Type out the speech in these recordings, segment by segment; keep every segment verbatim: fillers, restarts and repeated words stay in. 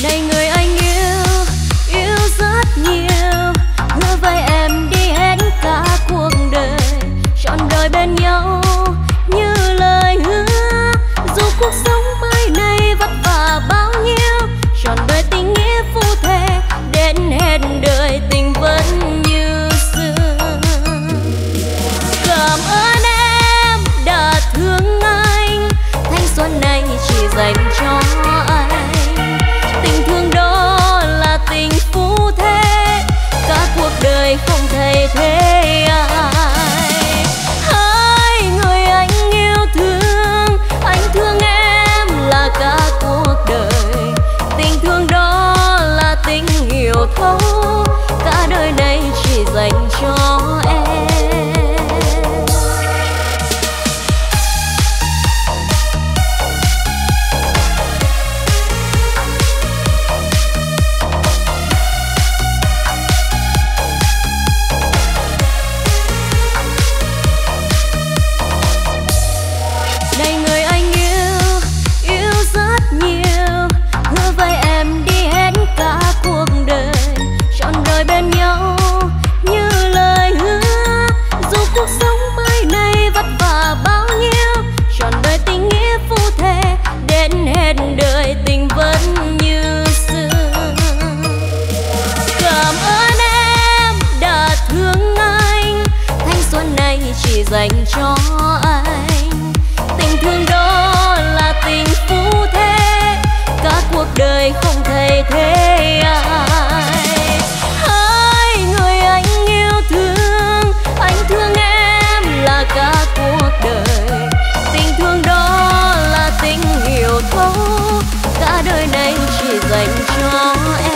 Này người anh yêu, yêu rất nhiều, hứa với em đi hết cả cuộc đời, trọn đời bên nhau như lời hứa. Dù cuộc sống mai này vất vả bao nhiêu, trọn đời tình nghĩa phu thê, đến hết đời tình vẫn như xưa. Cảm ơn em đã thương anh, thanh xuân này chỉ dành cho anh. Tình thương đó là tình phu thê, cả cuộc đời không thay thế ai. Hỡi người anh yêu thương, anh thương em là cả cuộc đời. Tình thương đó là tình hiểu thấu, cả đời này chỉ dành cho em. Đời tình vẫn như xưa. Cảm ơn em đã thương anh, thanh xuân này chỉ dành cho anh. Tình thương đó là tình phu thê, cả cuộc đời không thay thế ai. Hỡi người anh yêu thương, anh thương em là cả cuộc đời. Tình thương đó là tình hiểu thấu, cả đời này chỉ dành cho em.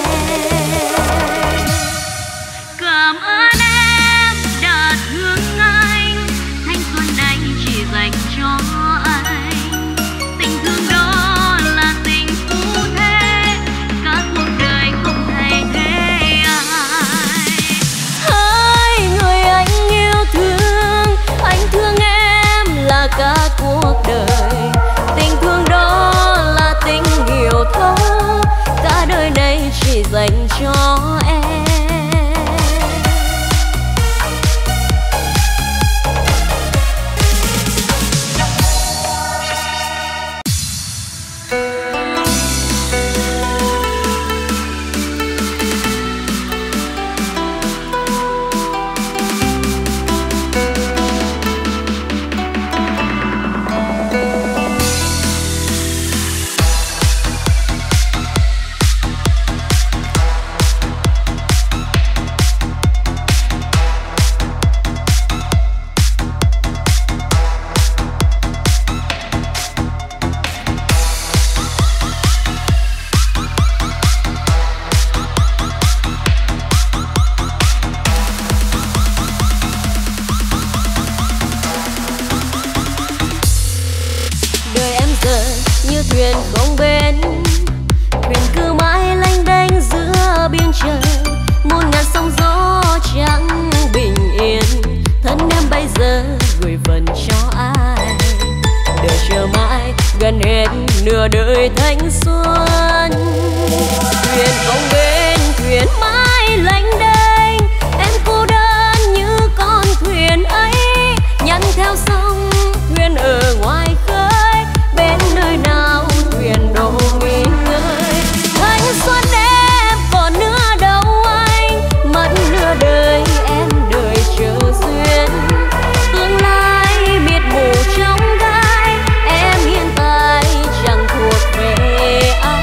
Cảm ơn em đã thương anh, thanh xuân này chỉ dành cho anh. Tình thương đó là tình phu thê, cả cuộc đời không thay thế ai. Hỡi người anh yêu thương, anh thương em là cả cuộc đời. Tình thương đó là tình hiểu thấu, cả đời này chỉ dành cho em. Thuyền không bến, thuyền cứ mãi lênh đênh giữa biển trời, muôn ngàn sóng gió chẳng bình yên. Thân em bây giờ gửi phần cho ai, đợi chờ mãi gần hết nửa đời thanh xuân. Thuyền không bến, thuyền mãi lênh đênh, em cô đơn như con thuyền ấy, nhắn theo sông thuyền ở ngoài khơi, bên nơi nào thuyền đổ nghỉ ngơi. Thanh xuân em còn nữa đâu anh, mất nửa đời em đợi chờ duyên. Tương lai miệt mù trong gai, em hiện tại chẳng thuộc về ai.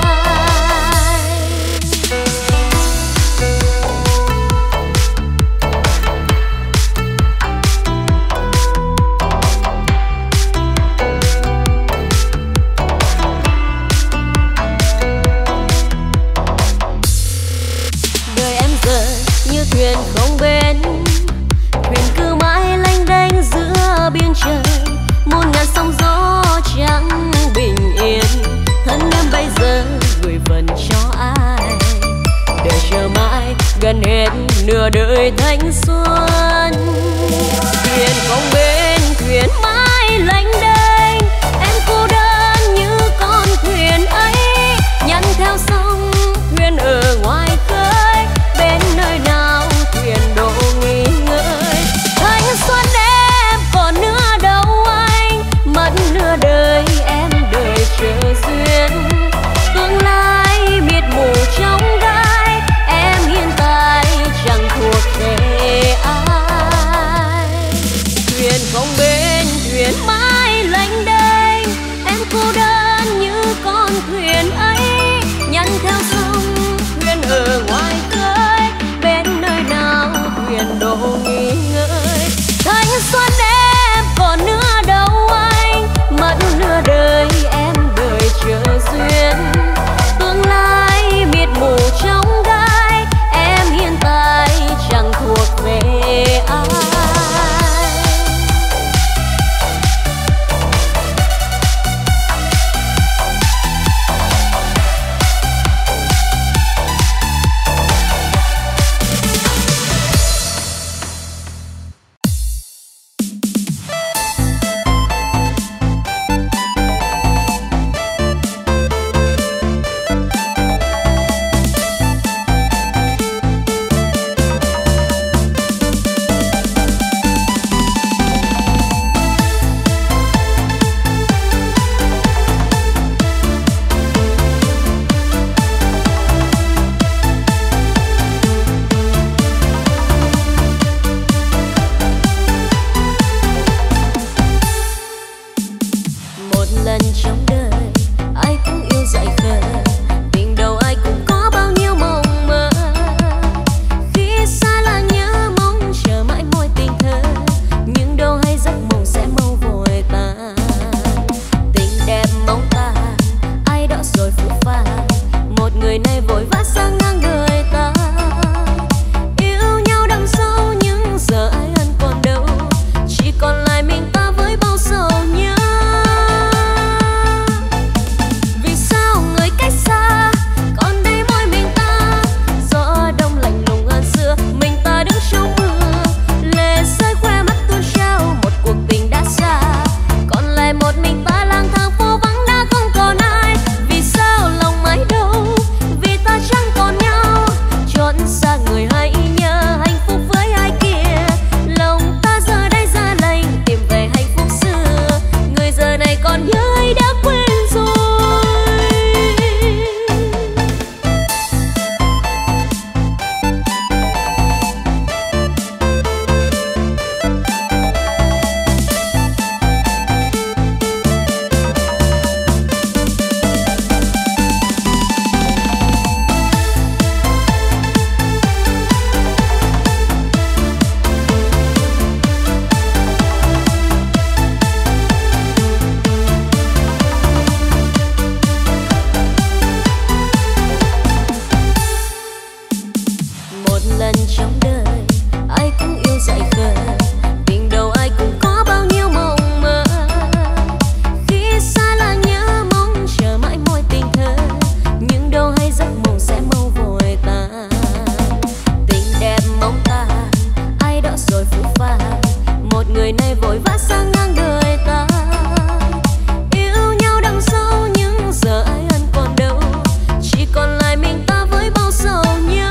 Thuyền không bến, thuyền cứ mãi lênh đênh giữa biển trời, muôn ngàn sóng gió chẳng bình yên. Thân em bây giờ gửi phần cho ai, đợi chờ mãi gần hết nửa đời thanh xuân. Thuyền không bến, thuyền mãi lênh đênh, em cô đơn như con thuyền ấy, nhắn theo sông người này vội vã sang ngang đời ta. Yêu nhau đằng sau nhưng giờ ai ăn còn đâu, chỉ còn lại mình ta với bao sầu nhớ. Vì sao người cách xa còn đây mỗi mình ta, gió đông lạnh lùng hơn xưa, mình ta đứng trong mưa, lệ rơi khoe mắt tuôn trao một cuộc tình đã xa, còn lại một mình ta lang thang phố vắng đã không còn ai. Vì sao lòng mãi đâu, vì ta chẳng còn nhau, chọn xa người hãy nhớ hạnh phúc với ai kia. Lòng ta giờ đây ra lệnh tìm về hạnh phúc xưa, người giờ này còn nhớ hay đã quên rồi. Một lần trong đời ai cũng yêu dại khờ, tình đầu ai cũng có bao nhiêu mộng mơ. Khi xa là nhớ mong chờ mãi môi tình thơ, nhưng đâu hay giấc mộng sẽ mau vội tan. Tình đẹp mong ta ai đó rồi phũ phàng, một người này vội vã sang ngang đời ta. Yêu nhau đằng sau nhưng giờ ai ăn còn đâu, chỉ còn lại mình ta với bao sầu nhớ.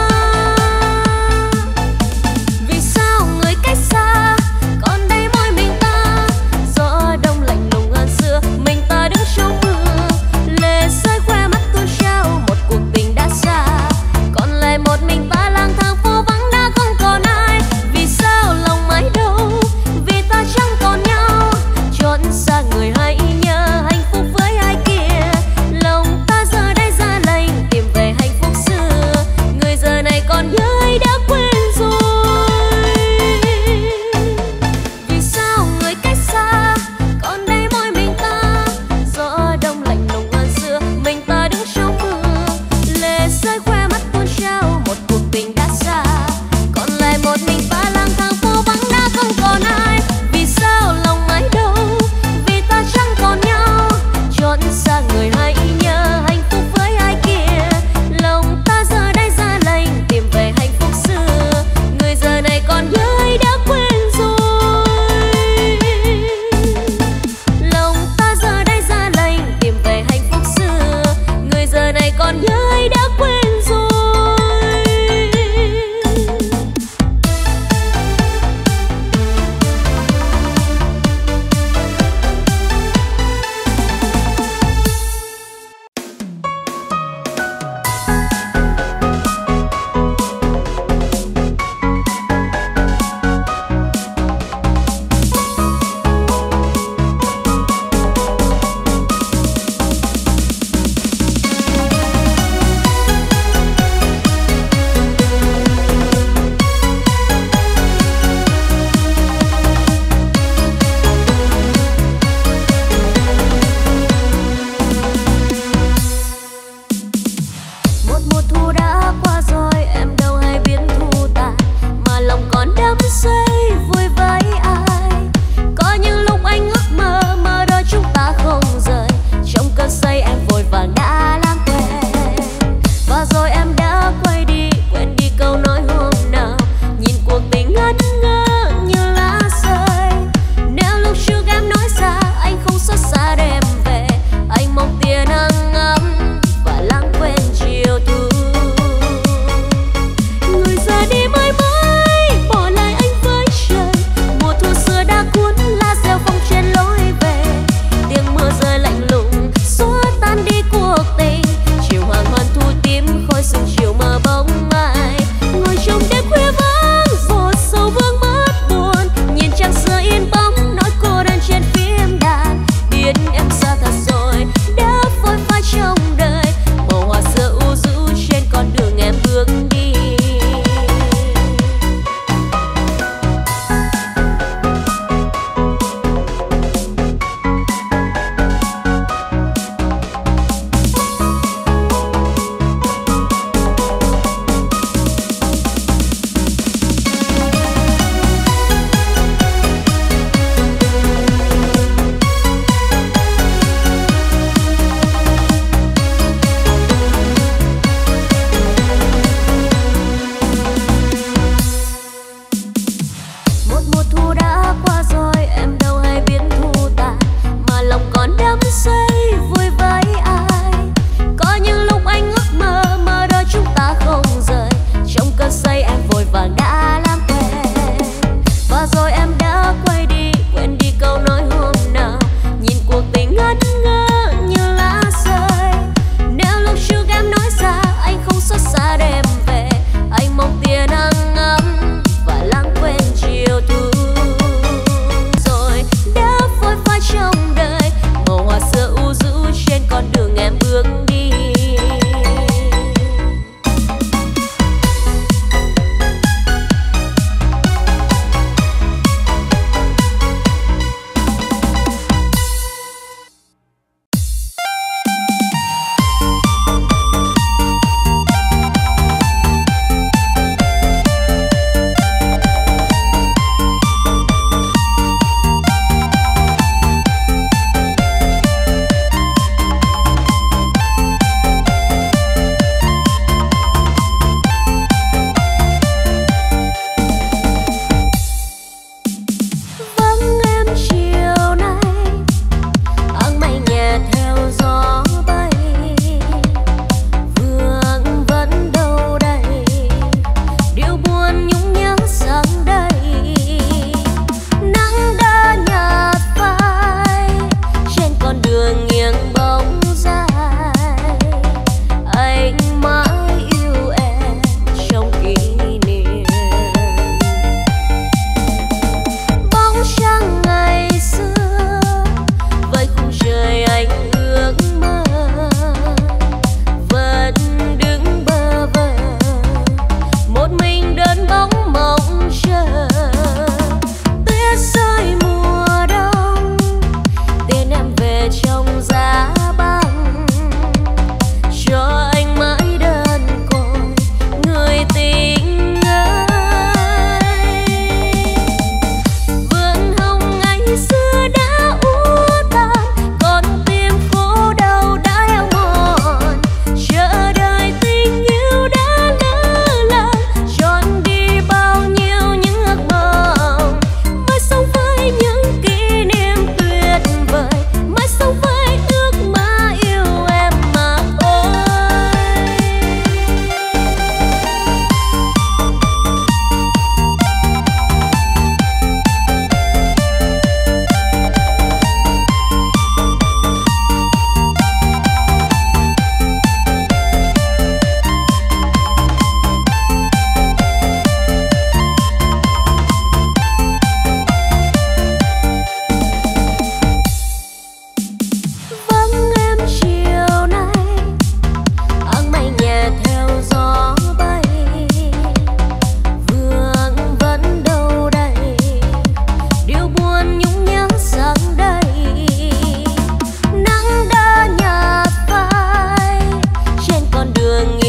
Vì sao người cách xa còn đây mỗi mình ta, gió đông lạnh lùng hơn xưa, mình ta đứng trong mưa, lệ rơi khoe mắt tuôn trao một cuộc tình đã xa, còn lại một mình ta lang thang phố vắng đã không còn ai. Vì sao lòng mãi đâu, vì ta chẳng còn nhau, chọn xa người hãy nhớ hạnh phúc với ai kia. Lòng ta giờ đây ra lệnh tìm về hạnh phúc xưa, người giờ này còn nhớ hay đã quên rồi. Vì sao người cách xa còn đây mỗi mình ta, gió đông lạnh lùng hơn xưa, mình ta đứng trong mưa, lệ rơi khoe mắt tuôn trao một cuộc tình đã xa, còn lại một mình ta lang thang phố vắng đã không còn ai. Vì sao lòng mãi đâu, vì ta chẳng còn nhau, chọn xa người hãy nhớ hạnh phúc với ai kia. Lòng ta giờ đây ra lệnh tìm về hạnh phúc xưa, người giờ này còn nhớ hay đã quên rồi. Lòng ta giờ đây ra lệnh tìm về hạnh phúc xưa, người giờ này còn nhớ hay đã quên rồi. Một mùa thu đã qua rồi, em đâu hay biết thu tàn, mà lòng còn đắm say vui với ai. Có những lúc anh ước mơ, mơ đôi chúng ta không rời, trong cơn say em vội vàng đã lãng quên. Và rồi em đã quay đi, quên đi câu nói hôm nào, nhìn cuộc tình ngẩn ngơ như lá rơi. Nếu lúc trước em nói ra anh không xót xa đem về, anh mong tia nắng ấm và lãng quên chiều thu. Người ra đi mãi mãi bỏ lại anh với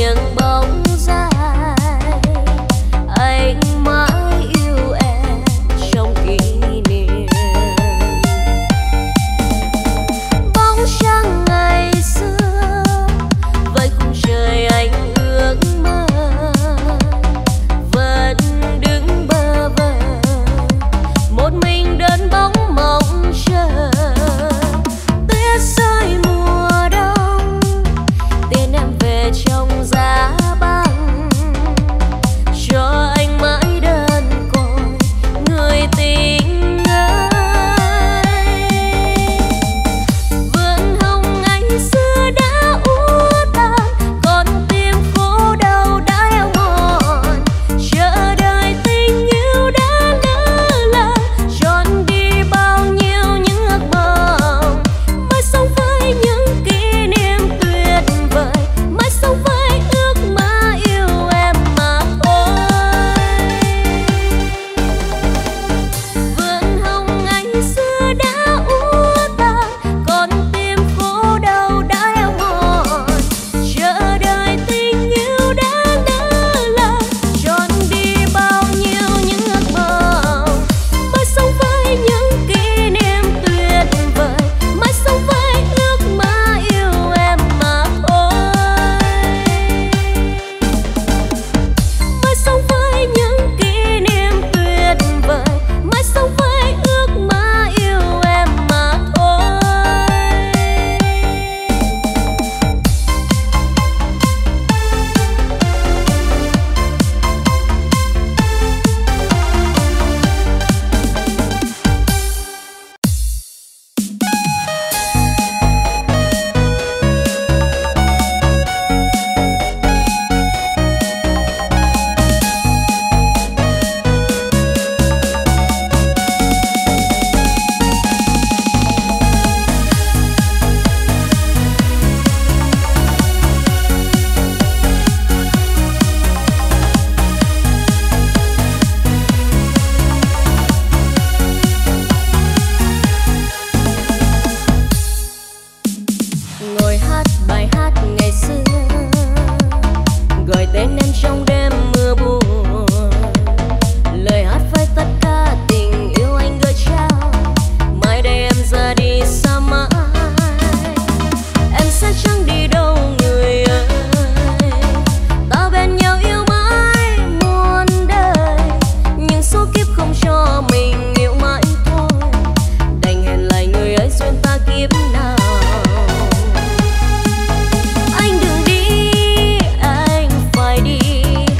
Anh đừng đi, anh phải đi.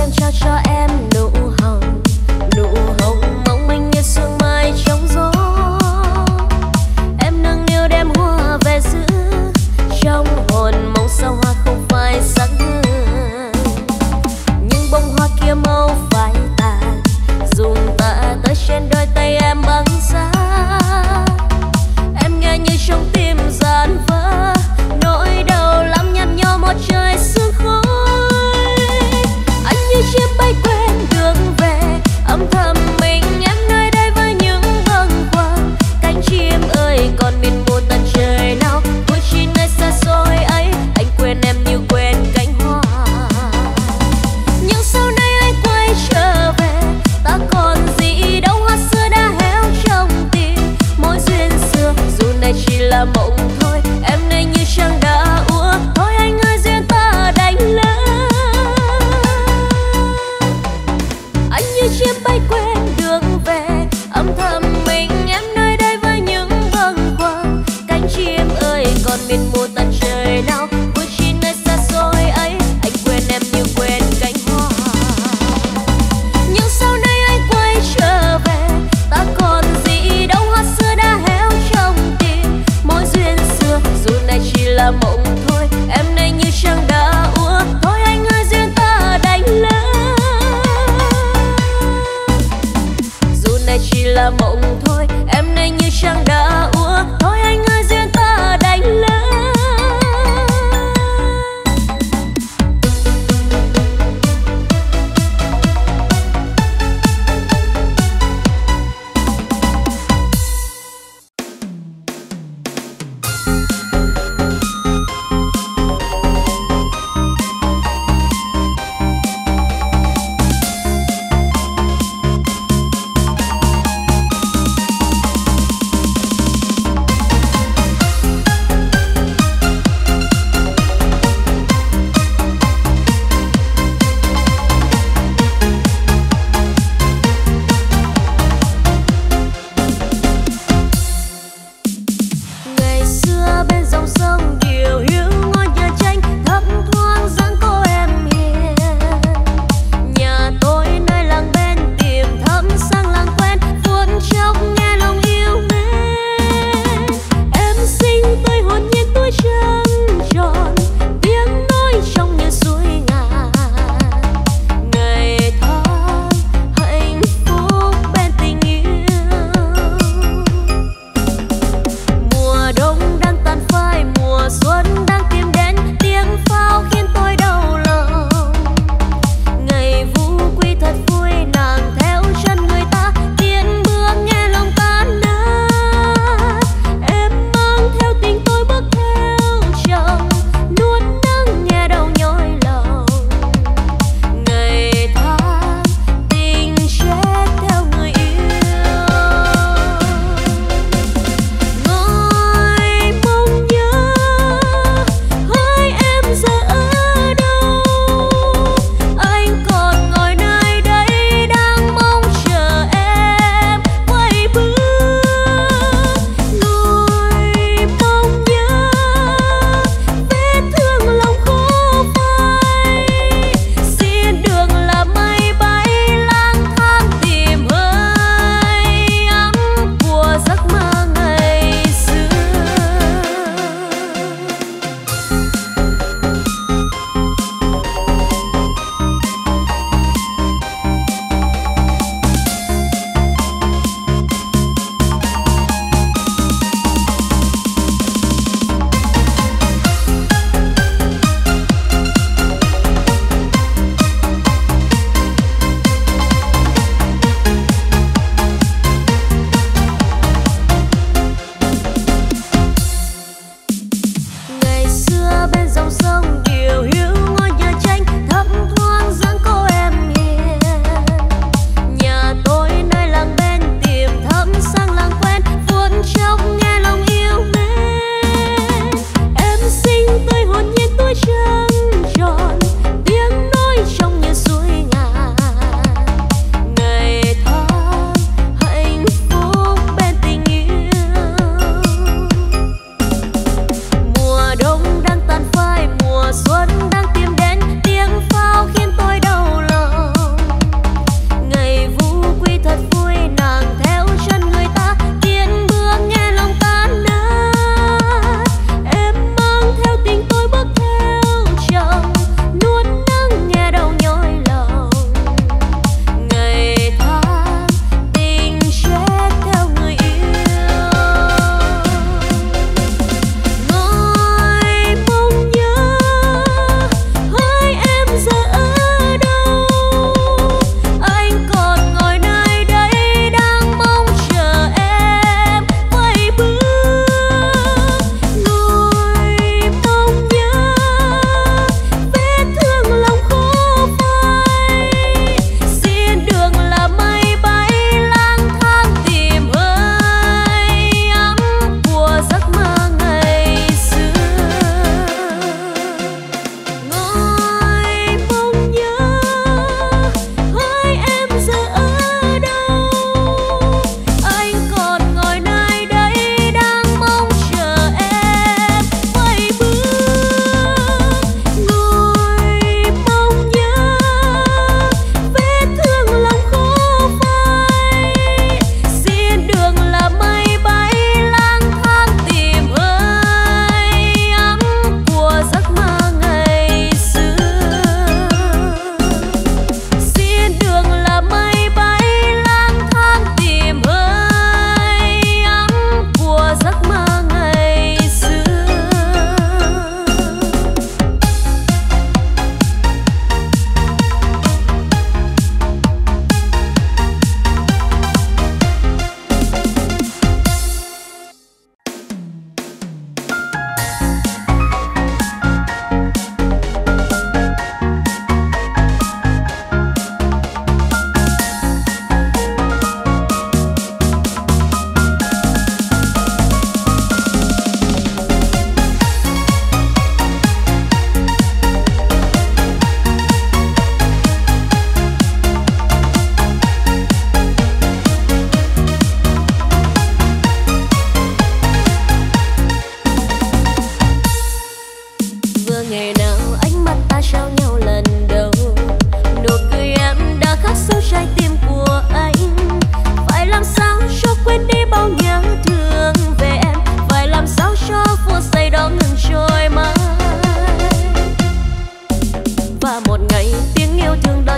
em trao cho em nụ hồng, nụ hồng mong manh như sương mai trong gió. Em nâng niu đem hoa về giữ trong hồn, mong sao hoa không phai sắc hương. Nhưng bông hoa kia mau phai tàn, dùng tạ tới trên đôi tay em băng giá. Em nghe như trong tim dàn vỡ, nỗi đau lắm nhăn nhó một trời sương khói. Anh như chiếc bay quên đường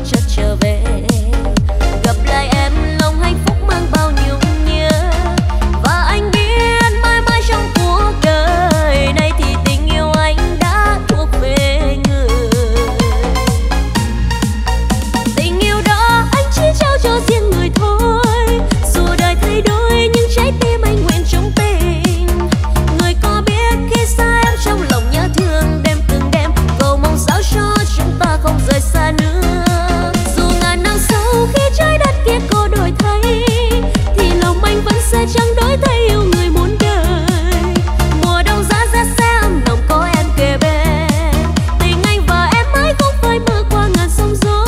chợt trở về. Gặp lại em lòng hạnh phúc mang bao nhung nhớ, và anh biết mãi mãi trong cuộc đời này thì tình yêu anh đã thuộc về người. Tình yêu đó anh chỉ trao cho riêng người thôi, dù đời thay đổi nhưng trái tim anh nguyện trong tình. Người có biết khi xa em trong lòng nhớ thương đêm từng đêm, cầu mong sao cho chúng ta không rời xa nữa. Dù ngàn năm sau khi trái đất kia có đổi thay, thì lòng anh vẫn sẽ chẳng đổi thay yêu người muôn đời. Mùa đông giá rét sẽ ấm nồng có em kề bên, tình anh và em mãi không phai mờ qua ngàn sóng gió.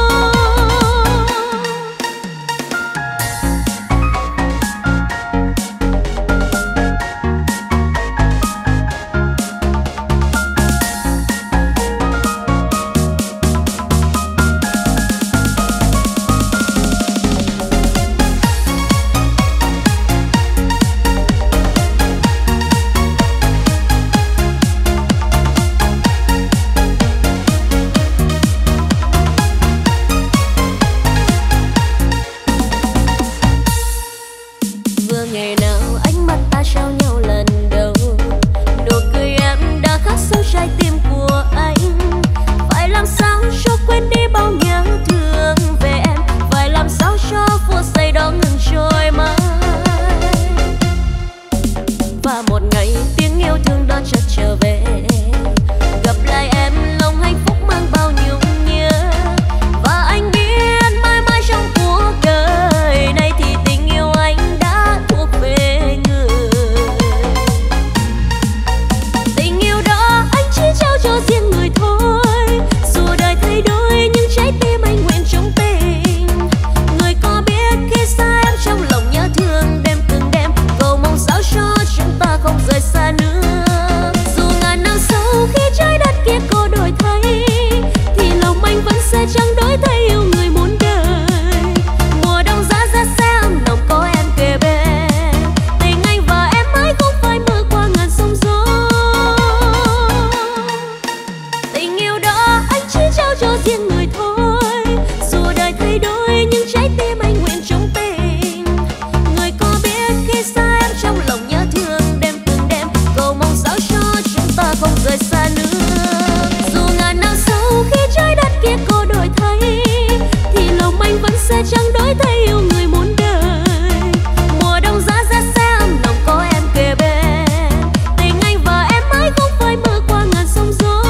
Vừa ngày nào ánh mắt ta trao nhau lần đầu, nụ cười em đã khắc sâu trái tim của anh. Phải làm sao cho quên đi bao nhớ thương về em, phải làm sao cho phút giây đó ngừng trôi mãi. Và một ngày tiếng yêu thương đó chợt trở về, gặp lại em lòng hạnh phúc mang bao nhung nhớ, và anh biết mãi mãi trong cuộc đời này thì tình yêu anh đã thuộc về người. Tình yêu đó anh chỉ trao cho riêng người thôi, dù đời thay đổi nhưng trái tim anh nguyện trong tình. Người có biết khi xa em trong lòng nhớ thương đêm từng đêm, cầu mong sao cho chúng ta không rời xa nữa. Dù ngàn năm sau khi trái đất kia có đổi thay, thì lòng anh vẫn sẽ chẳng đổi thay yêu người muôn đời. Mùa đông giá rét sẽ ấm nồng có em kề bên, tình anh và em mãi không phai mờ qua ngàn sóng gió. Tình yêu đó anh chỉ trao cho riêng người thôi, dù đời thay đổi nhưng trái tim anh nguyện trong tình. Người có biết khi xa em trong lòng nhớ thương đêm từng đêm, cầu mong sao cho chúng ta không rời xa nữa. Dù ngàn năm sau khi trái đất kia có đổi thay, thì lòng anh vẫn sẽ chẳng đổi thay yêu người muôn đời. Mùa đông giá rét sẽ ấm nồng có em kề bên, tình anh và em mãi không phai mờ qua ngàn sóng gió.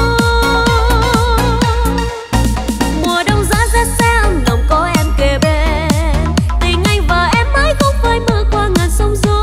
Mùa đông giá rét sẽ ấm nồng có em kề bên, tình anh và em mãi không phai mờ qua ngàn sóng gió.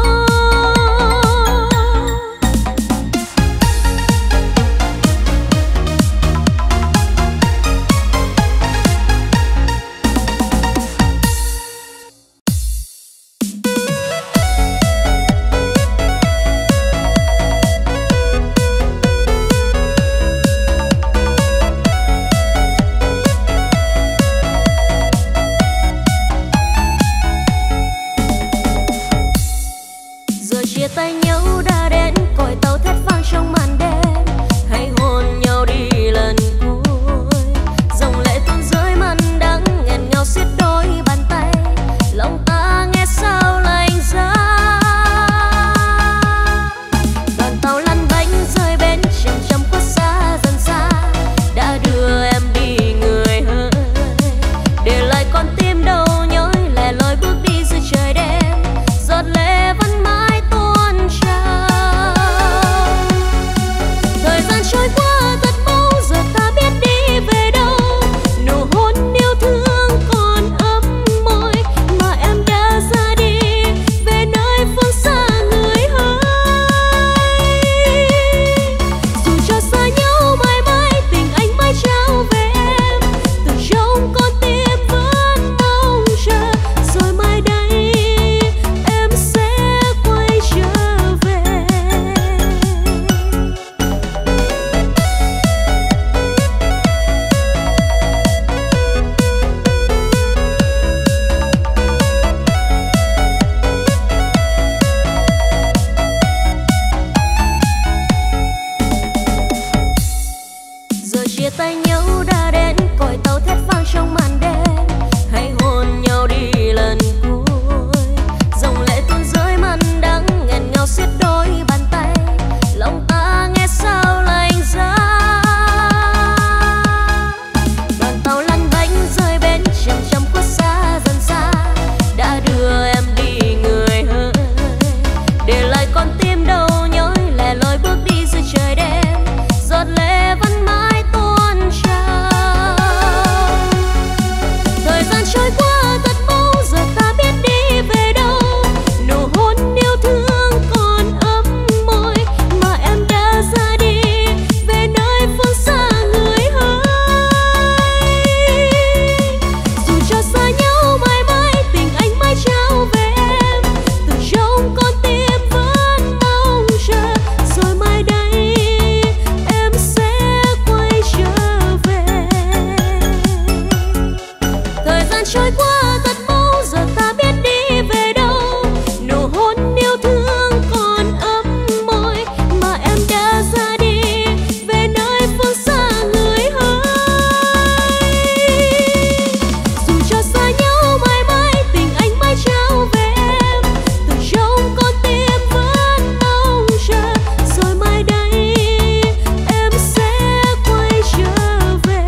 trôi qua thật mau, giờ ta biết đi về đâu. Nụ hôn yêu thương còn ấm môi mà em đã ra đi về nơi phương xa người hỡi. Dù cho xa nhau mãi mãi tình anh mãi trao về em, từ trong con tim vẫn mong chờ. Rồi mai đây em sẽ quay trở về.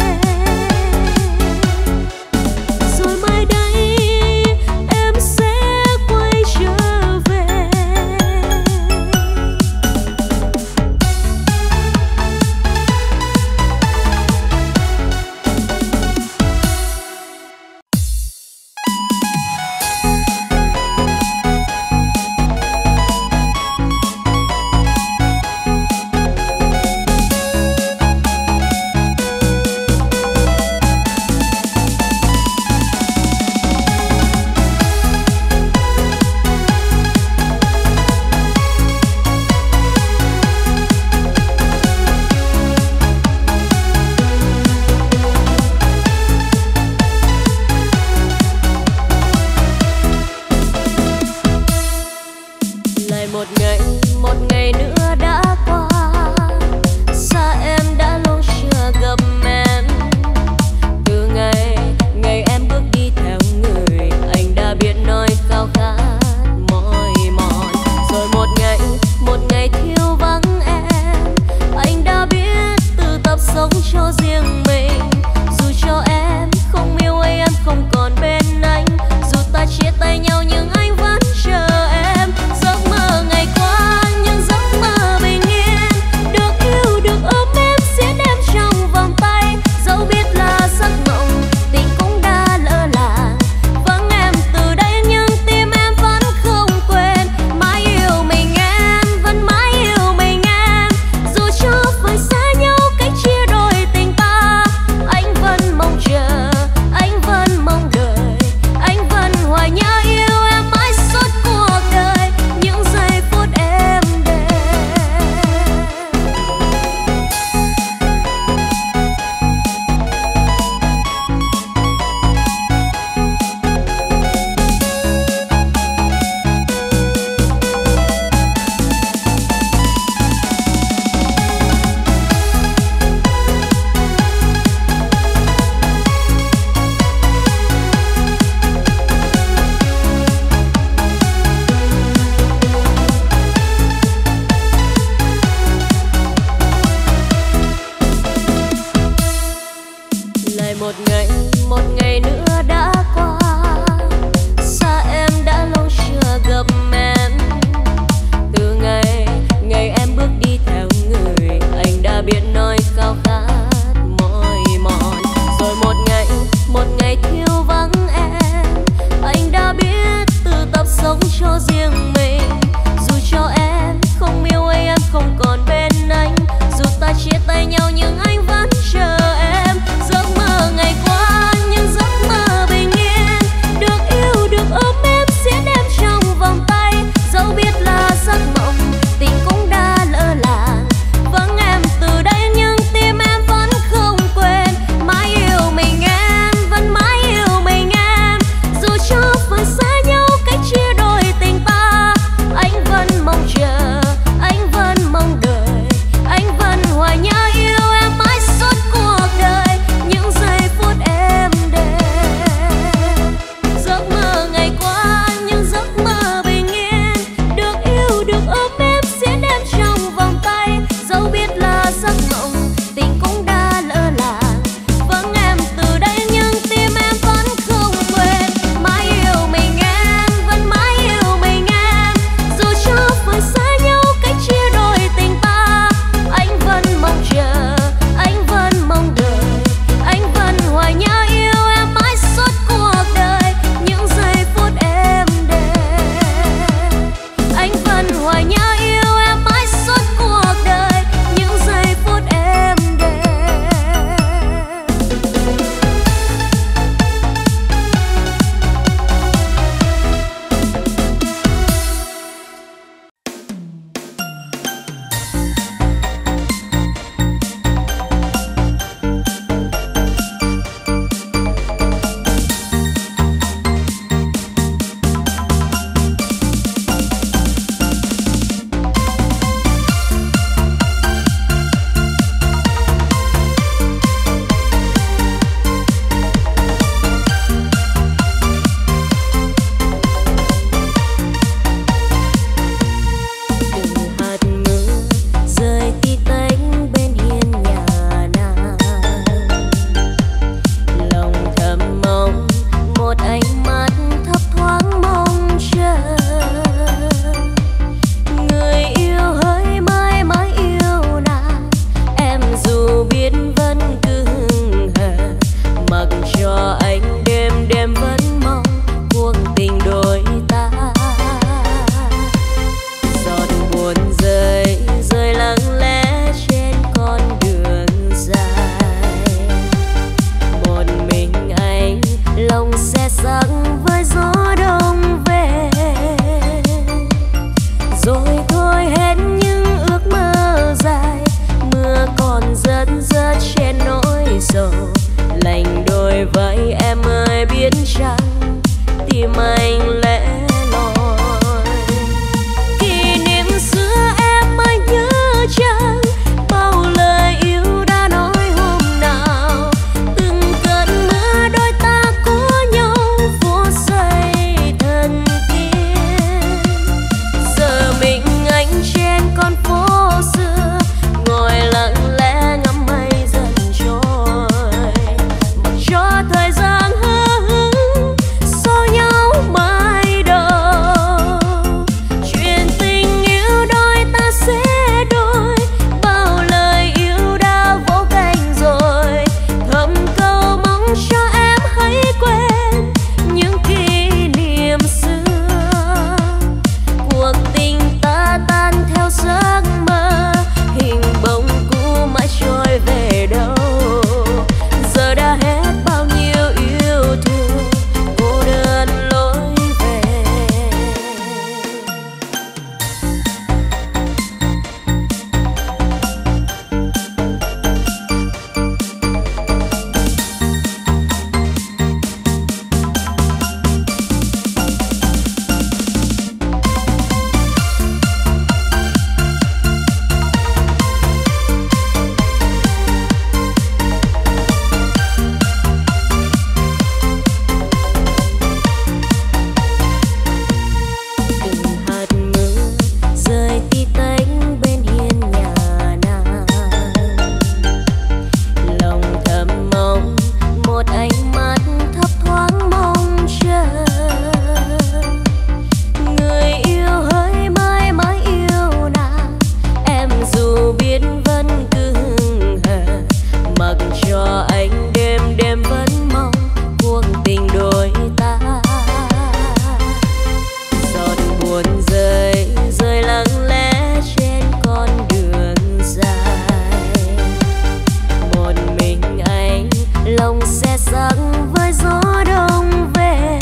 Rồi mai đây em sẽ quay trở về. Lại một ngày, một ngày nữa đã qua, xa em đã lâu chưa gặp em. Từ ngày, ngày em bước đi theo người, anh đã biết nỗi khao khát mỏi mòn. Rồi một ngày, một ngày thiếu vắng em, anh đã biết tự tập sống cho riêng mình. Dù cho em không yêu hay em không còn bên anh, dù ta chia tay nhau nhưng anh vẫn chờ em. Giấc mơ ngày qua những giấc mơ bình yên, được yêu được ôm em xiết em trong vòng tay. Dẫu biết là giấc mộng tình cũng đã lỡ làng, vắng em từ đây nhưng tim em vẫn không quên. Mãi yêu mình em, vẫn mãi yêu mình em, dù cho phải xa nhau cách chia đôi tình ta. Anh vẫn mong chờ, anh vẫn mong đợi, anh vẫn hoài nhớ yêu em mãi suốt cuộc đời. Những giây phút em đêm lại một ngày, một ngày nữa đã qua, xa em đã lâu chưa gặp em. Từ ngày, ngày em bước đi theo người, anh đã biết nỗi khao khát mỏi mòn. Rồi một ngày, một ngày thiếu vắng em, anh đã biết tự tập sống cho riêng mình. Dù cho em không yêu hay em không còn bên anh, dù ta chia tay nhau nhưng anh vẫn chờ em. Giấc mơ ngày qua những giấc mơ bình yên, được yêu được ôm em xiết em trong vòng tay. Dẫu biết là giấc mộng tình cũng đã lỡ làng, vắng em từ đây nhưng tim em vẫn không quên. Mãi yêu mình em, vẫn mãi yêu mình em, dù cho phải xa nhau cách chia đôi tình ta. Anh vẫn mong chờ, anh vẫn mong đợi, anh vẫn hoài nhớ yêu em mãi trăng tìm anh lẻ loi. Kỷ niệm xưa em mới nhớ chăng, bao lời yêu đã nói hôm nào. Từng cơn mưa đôi ta có nhau phố xây thân thiết. Giờ mình anh trên con phố xưa, ngồi lặng lẽ ngắm mây dần trôi, mặc cho thời gian hờ hững so nhau mãi đâu. Chuyện tình yêu đôi ta sẽ đôi, bao lời yêu đã vỗ cánh rồi. Thầm câu mong cho em hãy quên những kỷ niệm xưa. Cuộc tình ta tan theo giấc mơ, hình bóng cũ mãi trôi về đâu. Giờ đã hết bao nhiêu yêu thương, cô đơn lối về. Từng hạt mưa rơi tí tách bên hiên nhà nàng, lòng thầm mong một ánh mắt thấp thoáng mong chờ. Người yêu hỡi mãi mãi yêu nàng, em dù biết vẫn cứ hững hờ, mặc cho anh đêm đêm vẫn mong cuộc tình đôi ta. Giọt buồn rơi rơi lặng lẽ trên con đường dài, một mình anh lòng xe sắc với gió đông về.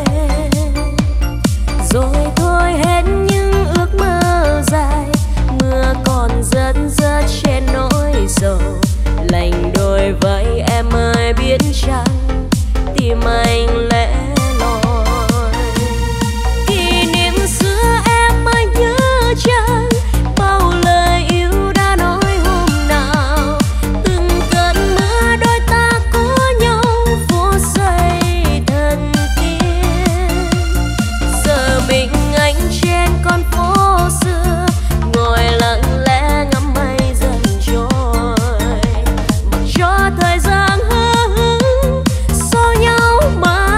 Rồi thôi hết những ước mơ dài, mưa còn rớt rớt trên nỗi sầu. Lành đôi vậy em ơi biết chăng, tìm anh lẻ loi. Kỷ niệm xưa em mới nhớ chăng, bao lời yêu đã nói hôm nào. Từng cơn mưa đôi ta có nhau phố xây thân thiết. Giờ mình anh trên con phố xưa, ngồi lặng lẽ ngắm mây dần trôi, mặc cho thời gian hờ hững so nhau mãi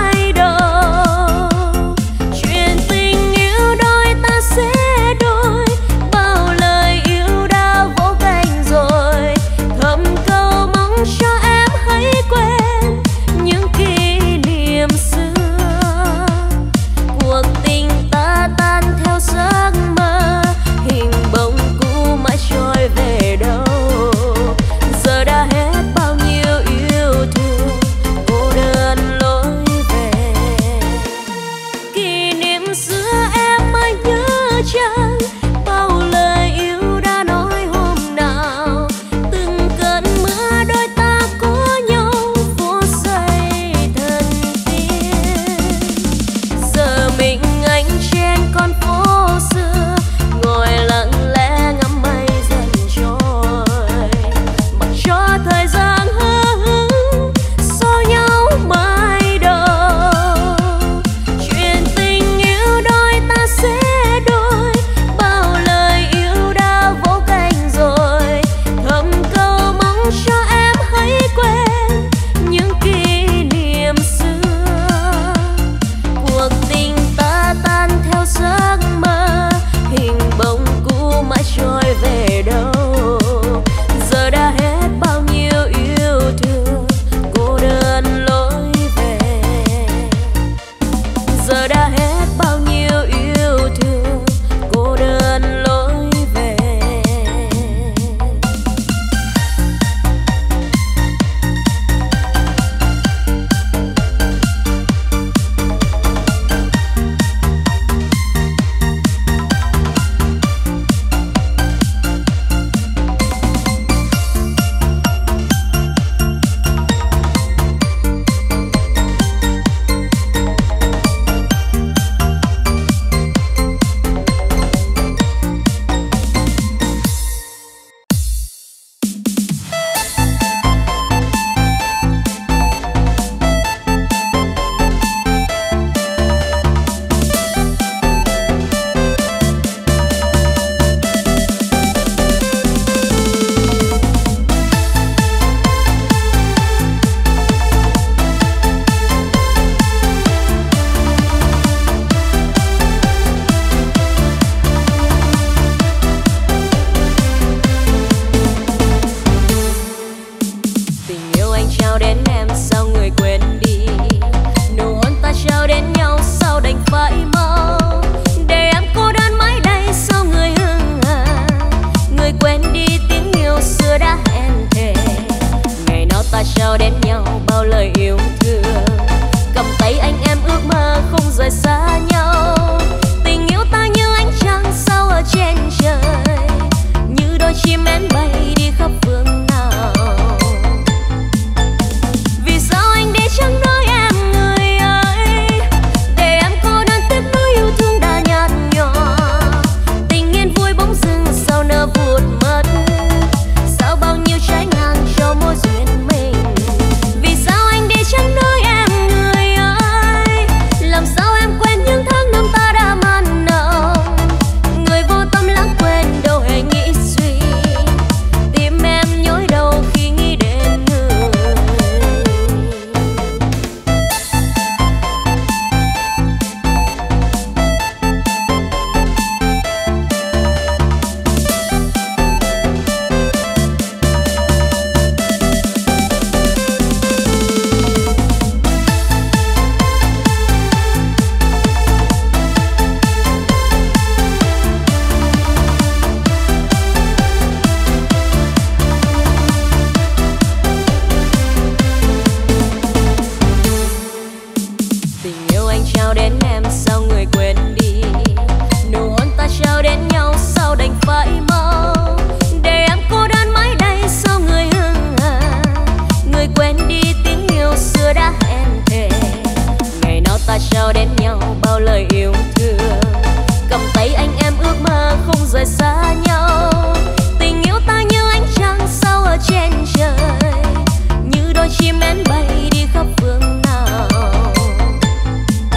trao đến em sao người quên đi, nụ hôn ta trao đến nhau sao đành phải mau, để em cô đơn mãi đây sao người hững hờ, người quên đi tiếng yêu xưa đã hẹn thề, ngày nào ta trao đến nhau bao lời yêu thương, cầm tay anh em ước mơ không rời xa nhau, tình yêu ta như ánh trăng sao ở trên trời, như đôi chim én bay đi khắp phương nào.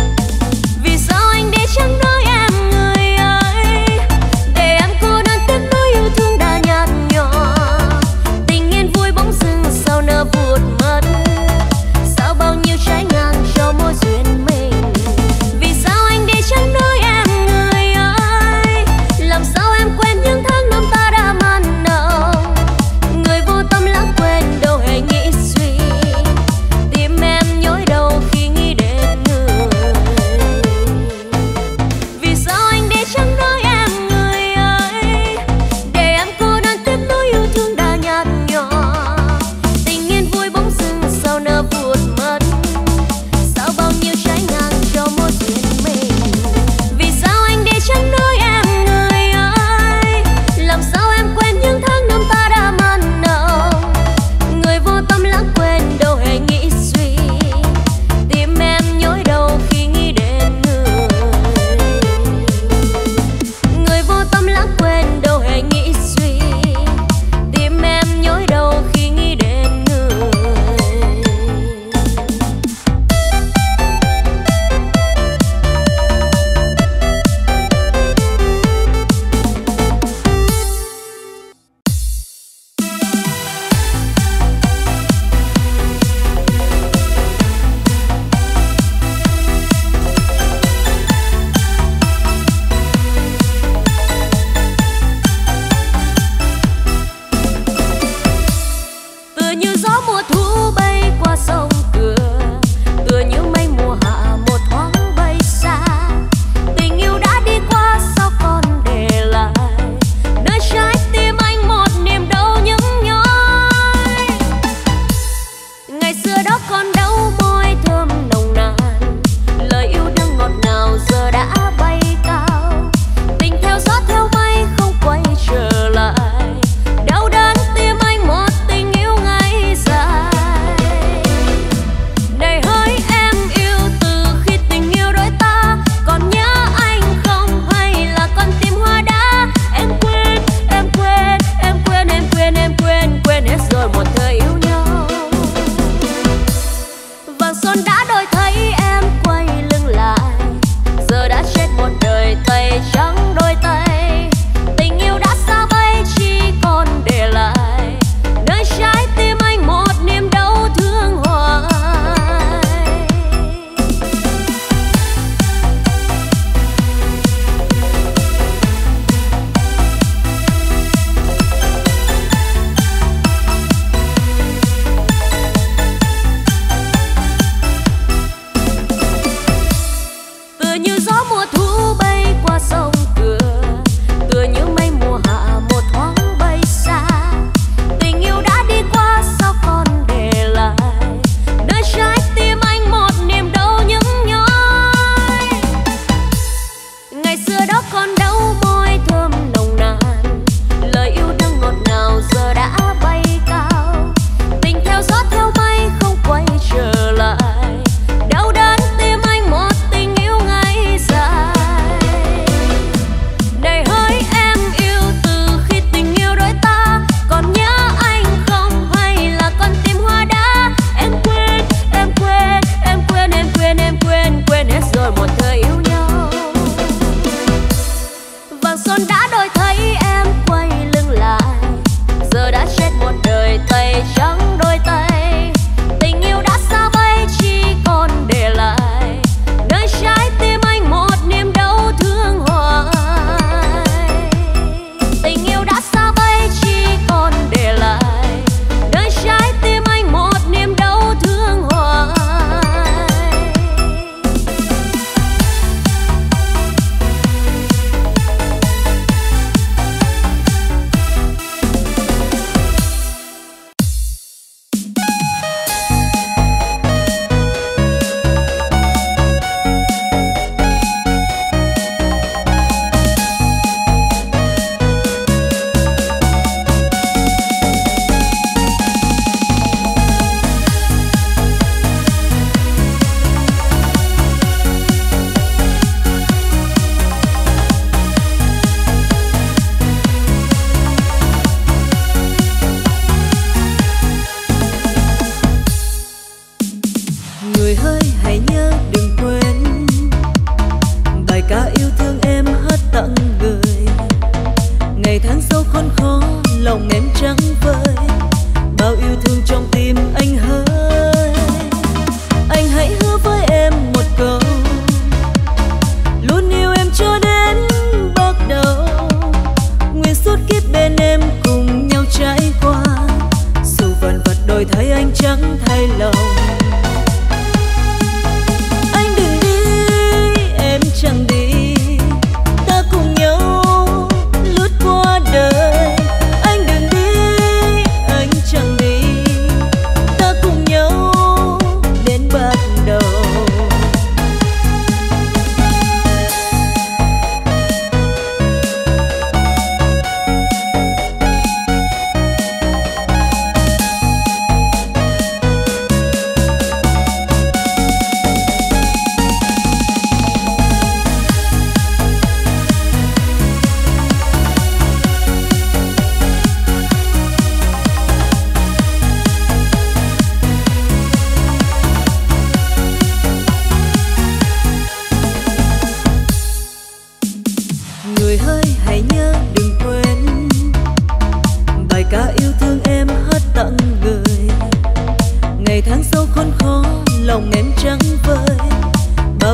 Vì sao anh để chẳng nói em người ơi, để em cô đơn tiếc nuối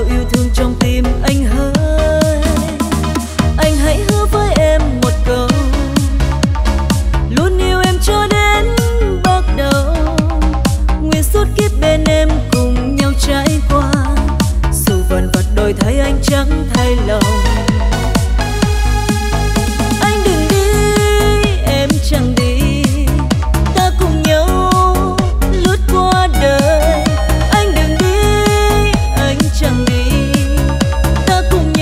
bao yêu thương trong tim anh hơi. Anh hãy hứa với em một câu, luôn yêu em cho đến bắt đầu, nguyện suốt kiếp bên em cùng nhau trải qua, dù vần vặt đổi thay anh chẳng thay lòng. Anh đừng đi, em chẳng đi, ta cùng nhau lướt qua đời. Anh đừng đi, anh chẳng đi, ta cùng nhau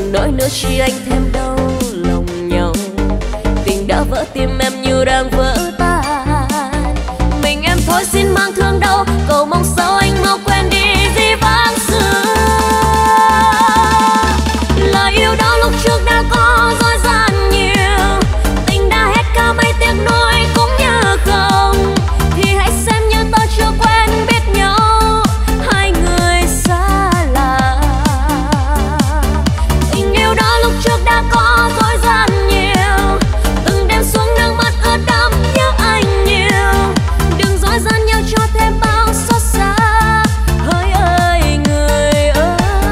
đừng nói nữa chi anh thêm đau lòng nhau. Tình đã vỡ tim em như đang vỡ tan, mình em thôi xin mang thương đau, cầu mong sao anh mau quên đi dĩ vãng xưa. Lời yêu đó lúc trước đã có dối gian nhiều, tình đã hết cả mấy tiếc nuối cũng như không, thì hãy xem như tôi chưa quen biết nhau, hai người xa lạ. Tình yêu đó lúc trước đã có dối gian nhiều, từng đêm xuống nước mắt ướt đẫm nhớ anh nhiều, đừng dối gian nhau cho thêm bao xót xa. Hỡi ơi người ơi,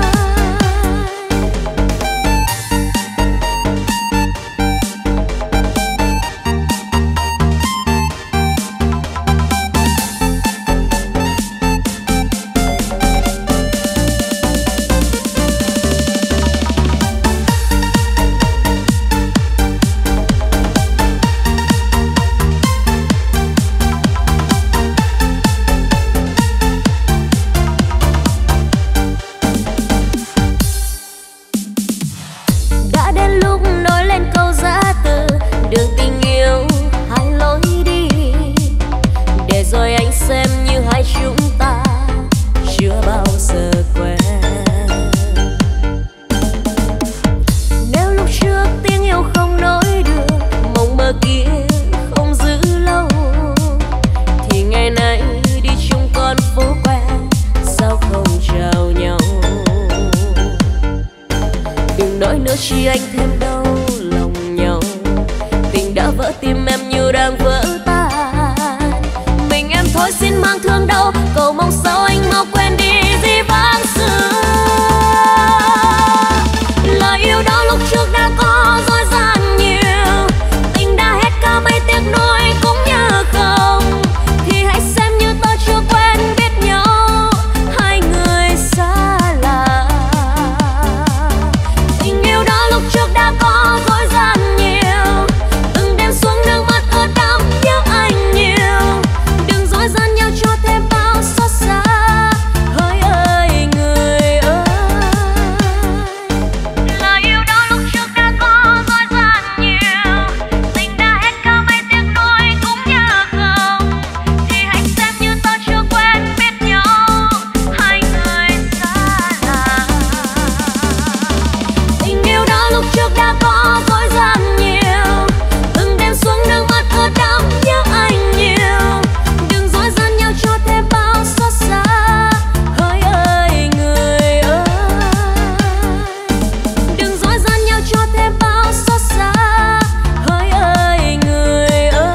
đã đến lúc nói lên câu giã từ, đường tình yêu hai lối đi, để rồi anh xem như hai chúng ta chưa bao giờ quen. Nếu lúc trước tiếng yêu không nói được, mộng mơ kia không giữ lâu, thì ngày nay đi chung con phố quen sao không chào nhau. Đừng nói nữa chi anh thêm đau lòng nhau, tình đã vỡ tim em như đang vỡ tan, mình em thôi xin mang thương đau, cầu mong sao anh mau quên đi dĩ vãng xưa. Lời yêu đó lúc trước đã có dối gian nhiều, tình đã hết cả mấy tiếc nuối cũng như không, thì hãy xem như tôi chưa quen biết nhau, hai người xa lạ. Tình yêu đó lúc trước đã có dối gian nhiều, từng đêm xuống nước mắt ướt đẫm nhớ anh nhiều, đừng dối gian nhau cho thêm bao xót xa. Hỡi ơi người ơi, lời yêu đó lúc trước đã có dối gian nhiều, tình đã hết cả mấy tiếc nuối cũng như không, thì hãy xem như tôi chưa quen biết nhau, hai người xa lạ. Tình yêu đó lúc trước đã có dối gian nhiều, từng đêm xuống nước mắt ướt đẫm nhớ anh nhiều, đừng dối gian nhau cho thêm bao xót xa. Hỡi ơi người ơi, đừng dối gian nhau cho thêm bao xót xa. Hỡi ơi người ơi.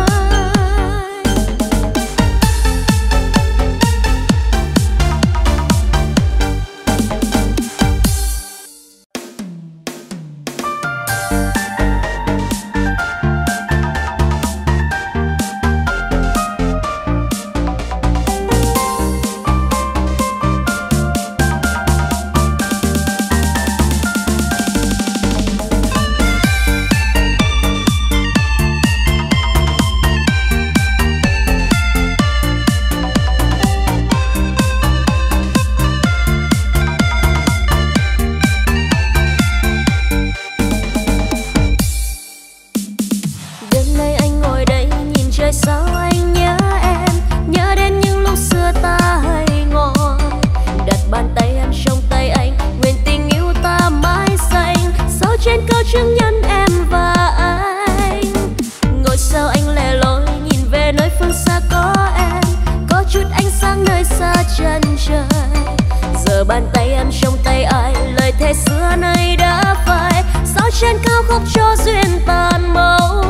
Đêm nay anh ngồi đây nhìn trời sao anh nhớ em, nhớ đến những lúc xưa ta hay ngồi, đặt bàn tay em trong tay anh, nguyện tình yêu ta mãi xanh, dấu trên câu chứng nhân em và anh. Ngồi sau anh lẻ loi nhìn về nơi phương xa có em, có chút ánh sáng nơi xa chân trời, giờ bàn tay em trong tay ai, lời thề xưa nay đã phai, dấu trên cao khúc cho duyên tàn màu.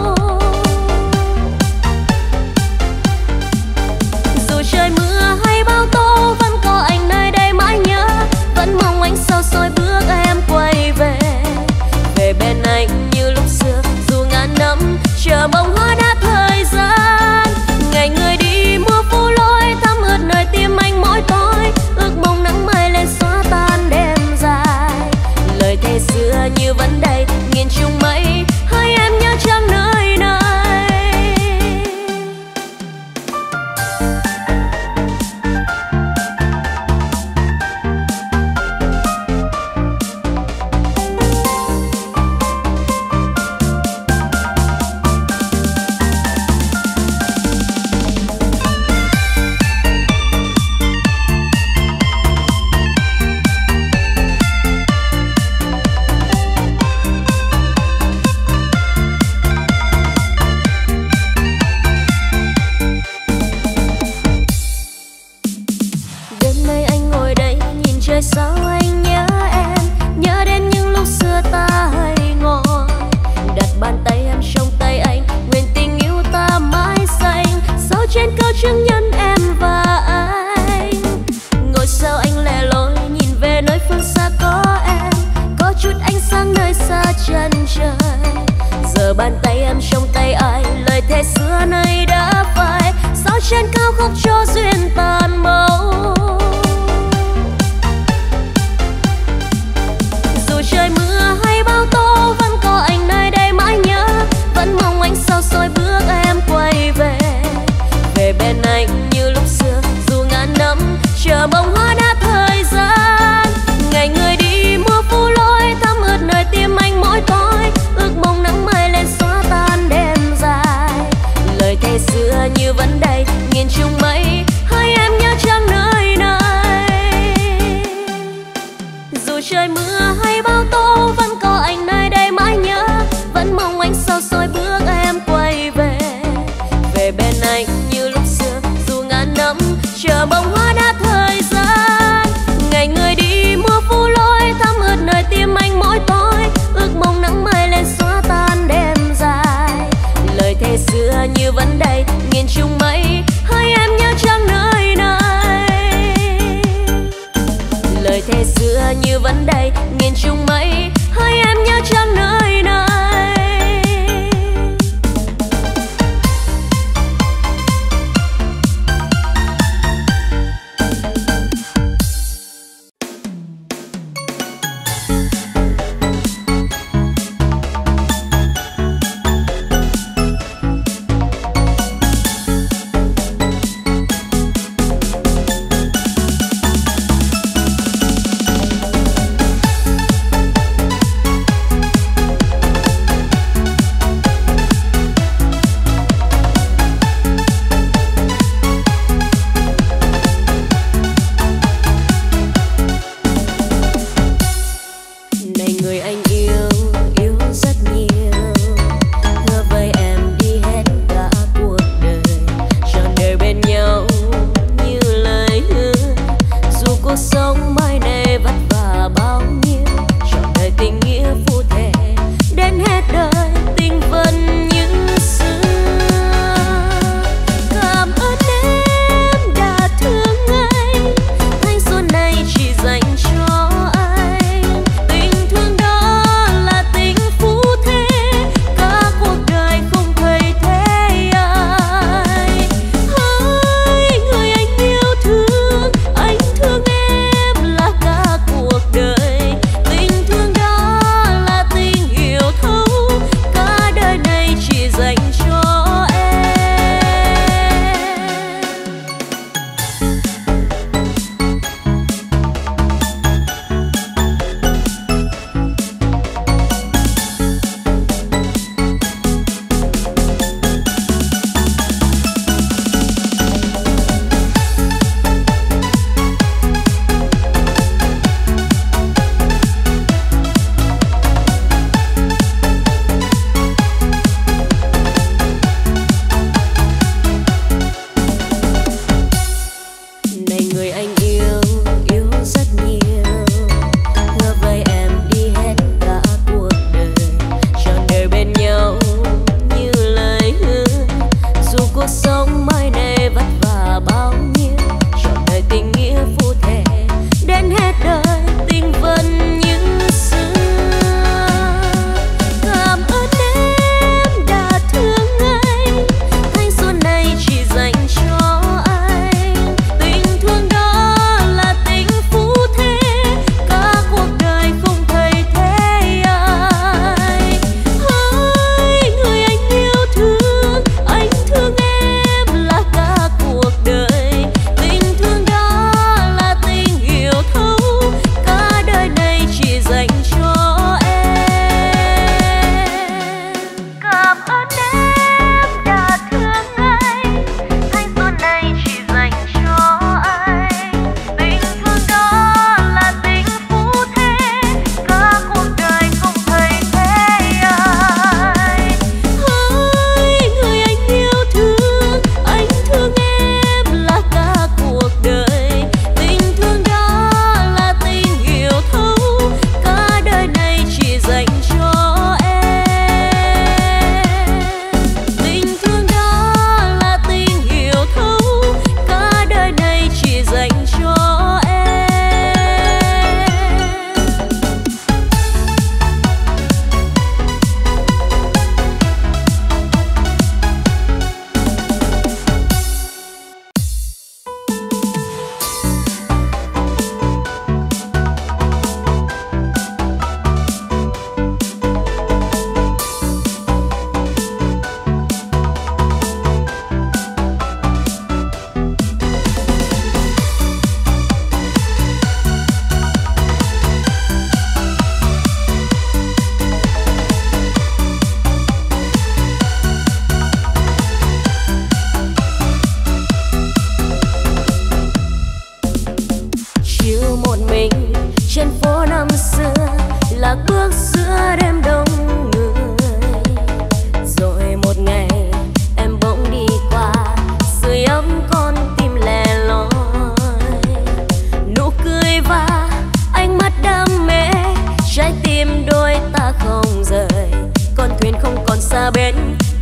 Dù trời mưa hay bão tố vẫn có anh nơi đây mãi nhớ, vẫn mong anh sau soi bước em quay về, về bên anh như lúc xưa, dù ngàn năm chờ mong hóa đã thời gian. Ngày người đi mưa phủ lối thấm ướt nơi tim anh mỗi tối, ước mong nắng mai lên xóa tan đêm dài, lời thề xưa như vẫn đây nghìn trùng mây, hỡi em nhớ chăng nơi này. nơi xa chân trời. Giờ bàn tay em trong tay ai, lời thề xưa nay đã phai. Sao trên cao khóc cho duyên tàn màu. Dù trời mưa hay bão tố vẫn có anh nơi đây mãi nhớ. Vẫn mong anh sao soi bước em quay về. Về bên anh như lúc xưa, dù ngàn năm chờ mong hóa đã thời gian. Ngày người đi mưa phủ lối thấm ướt nơi tim anh mỗi tối. Ước mong nắng mai lên xóa tan đêm dài. Lời thề xưa như vẫn đây, nghìn trùng mây hay em nhớ chăng nơi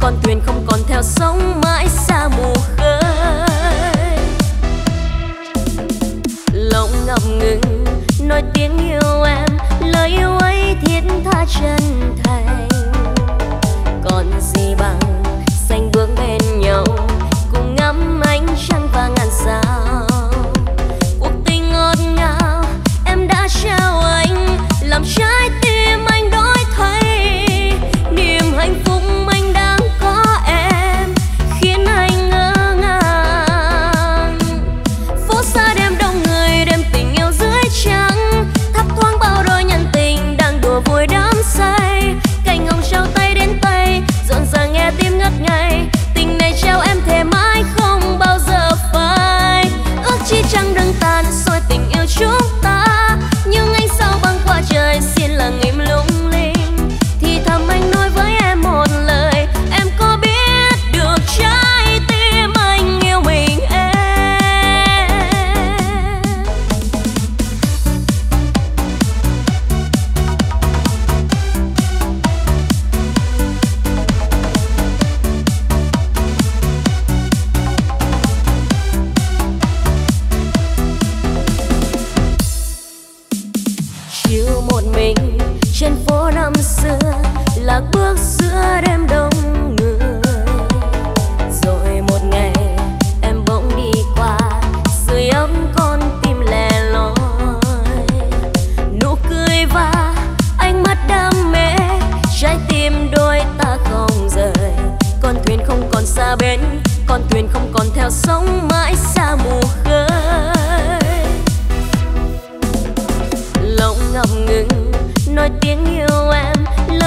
con thuyền không còn theo sóng mãi xa mù khơi. Lòng ngập ngừng nói tiếng yêu em, lời yêu ấy thiết tha chân thành. Còn gì bằng xanh bước bên nhau cùng ngắm ánh trăng và ngàn sao. Cuộc tình ngọt ngào em đã trao anh, làm trái tim anh đổi thay. Niềm hạnh phúc anh đang có em khiến anh ngỡ ngàng. Phố xa đêm đông người, đêm tình yêu dưới trắng, thấp thoáng bao đôi nhân tình đang đùa vui đắm say. Cành hồng trao tay đến tay, rộn ràng nghe tim ngất ngây. Tình này trao em thề mãi không bao giờ phai. Ước chi trăng đừng tàn soi tình yêu chúng ta, nhưng anh sao băng qua trời xin lặng im lung linh. Thì thầm anh nói với em một lời, em có biết được trái tim anh yêu mình em. Chiều một mình trên phố năm xưa, lạc bước giữa đêm đông người. Rồi một ngày em bỗng đi qua, sưởi ấm con tim lẻ loi. Nụ cười và ánh mắt đam mê, trái tim đôi ta không rời. Con thuyền không còn xa bến, con thuyền không còn theo sóng mãi xa mù khơi. Lòng ngập ngừng nói tiếng yêu em,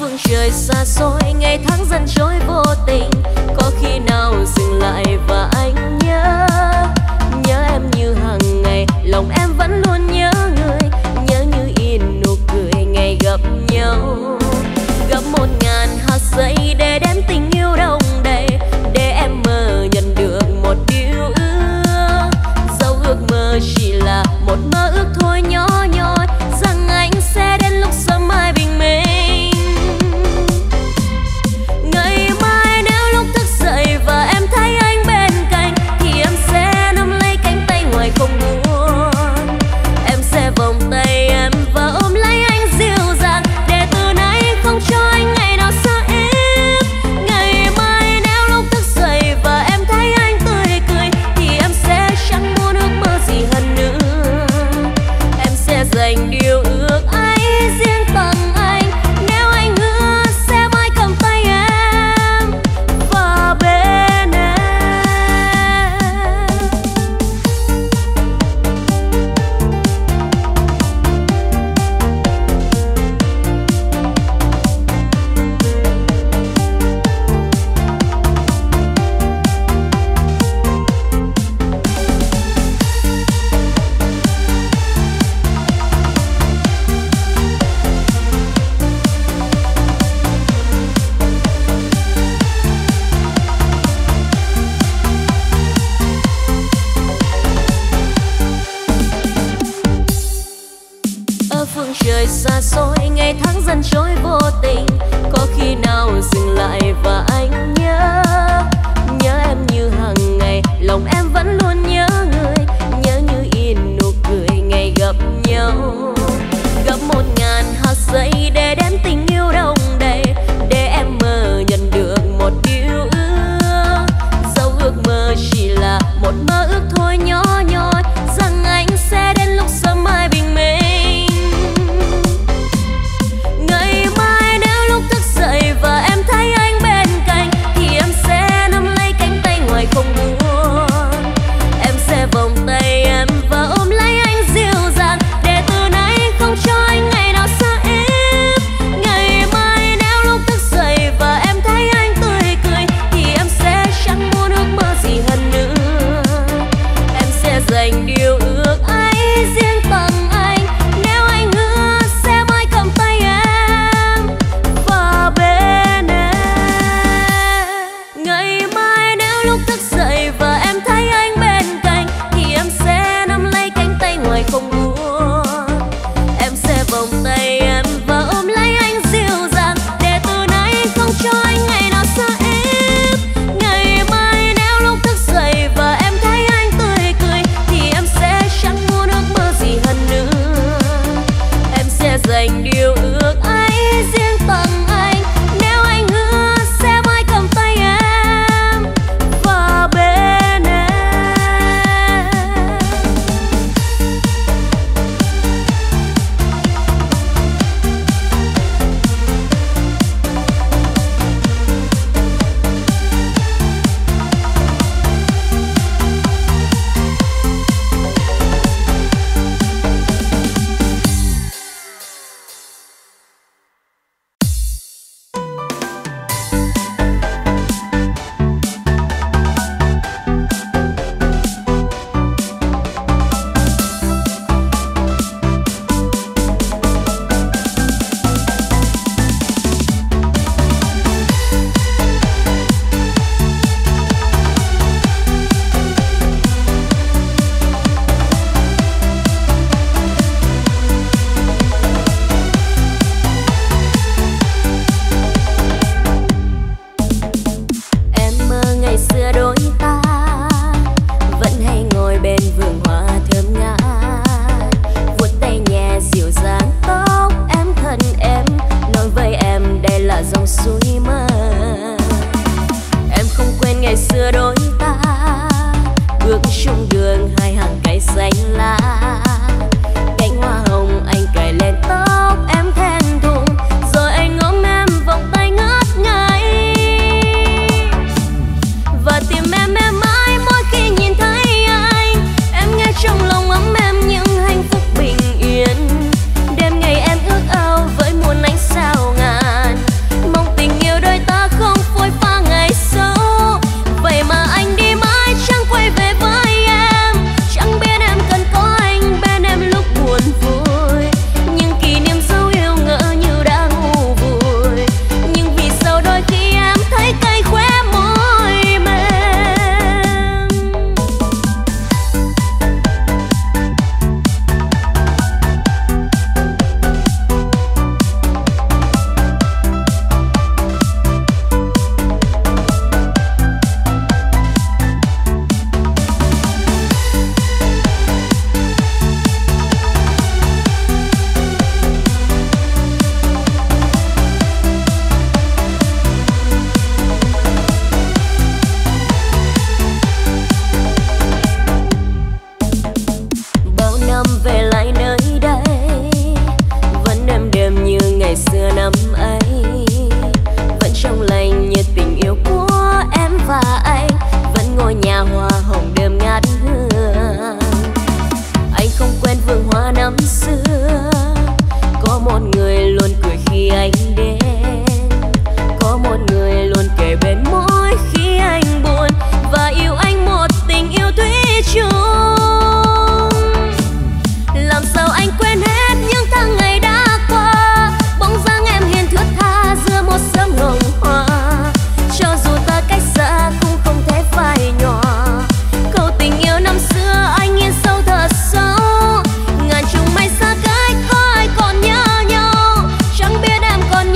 phương trời xa xôi ngày tháng dần trôi vô tình, có khi nào dừng lại và anh nhớ nhớ em như hàng ngày, lòng em vẫn luôn nhớ người, nhớ như in nụ cười ngày gặp nhau. Gặp một ngàn hạt giấy để đem tình yêu đông đầy, để em mơ nhận được một điều ước. Dẫu ước mơ chỉ là một mơ ước thôi nhỏ nhoi, rằng anh sẽ đến lúc sớm mai bình minh. Ngày mai nếu lúc thức dậy và em thấy anh bên cạnh, thì em sẽ nắm lấy cánh tay ngoài không buồn. Em sẽ vòng tay em và ôm lấy anh dịu dàng, để từ nay không cho anh ngày nào xa em. Ngày mai nếu lúc thức dậy và em thấy anh tươi cười, thì em sẽ chẳng muốn ước mơ gì hơn nữa. Em sẽ dành điều ước ấy riêng tặng anh, nếu anh hứa sẽ mãi cầm tay em và bên em. Ở phương trời xa xôi ngày tháng dần trôi vô tình, có khi nào dừng lại và anh nhớ nhớ em như hàng ngày, lòng em vẫn luôn nhớ người, nhớ như in nụ cười ngày gặp nhau. Gặp một ngàn hạt giấy để đem tình yêu đông đầy, để em mơ nhận được một điều ước. Dẫu ước mơ chỉ là một mơ ước thôi nhỏ nhoi, rằng anh sẽ đến lúc sớm mai bình minh. Ngày mai nếu lúc thức dậy và em thấy anh bên cạnh, thì em sẽ nắm lấy cánh tay ngoài không buồn. Em sẽ vòng tay em và ôm lấy anh dịu dàng, để từ nay không cho anh ngày nào xa em. Ngày mai nếu lúc thức dậy và em thấy anh tươi cười, thì em sẽ chẳng muốn ước mơ gì hơn nữa. Em sẽ dành điều ước ấy riêng tặng anh, nếu anh hứa sẽ mãi cầm tay em và bên em. Ngày mai nếu lúc thức dậy và em thấy anh bên cạnh, thì em sẽ nắm lấy cánh tay ngoài không buồn. Em sẽ vòng tay em và ôm lấy anh dịu dàng, để từ nay không cho anh ngày nào xa em. Ngày mai nếu lúc thức dậy và em thấy anh tươi cười, thì em sẽ chẳng muốn ước mơ gì hơn nữa. Em sẽ dành điều ước ấy riêng tặng anh, nếu anh hứa sẽ mãi cầm tay em và bên em. một người luôn cười khi anh đến, có một người luôn kề bên mỗi khi anh buồn, và yêu anh một tình yêu thủy chung. Làm sao anh quên hết những tháng ngày đã qua, bóng dáng em hiền thướt tha giữa một sớm hồng hoa. Cho dù ta cách xa cũng không thể phai nhòa, câu tình yêu năm xưa anh in sâu thật sâu. Ngàn trùng mây xa cách có ai còn nhớ nhau, chẳng biết em còn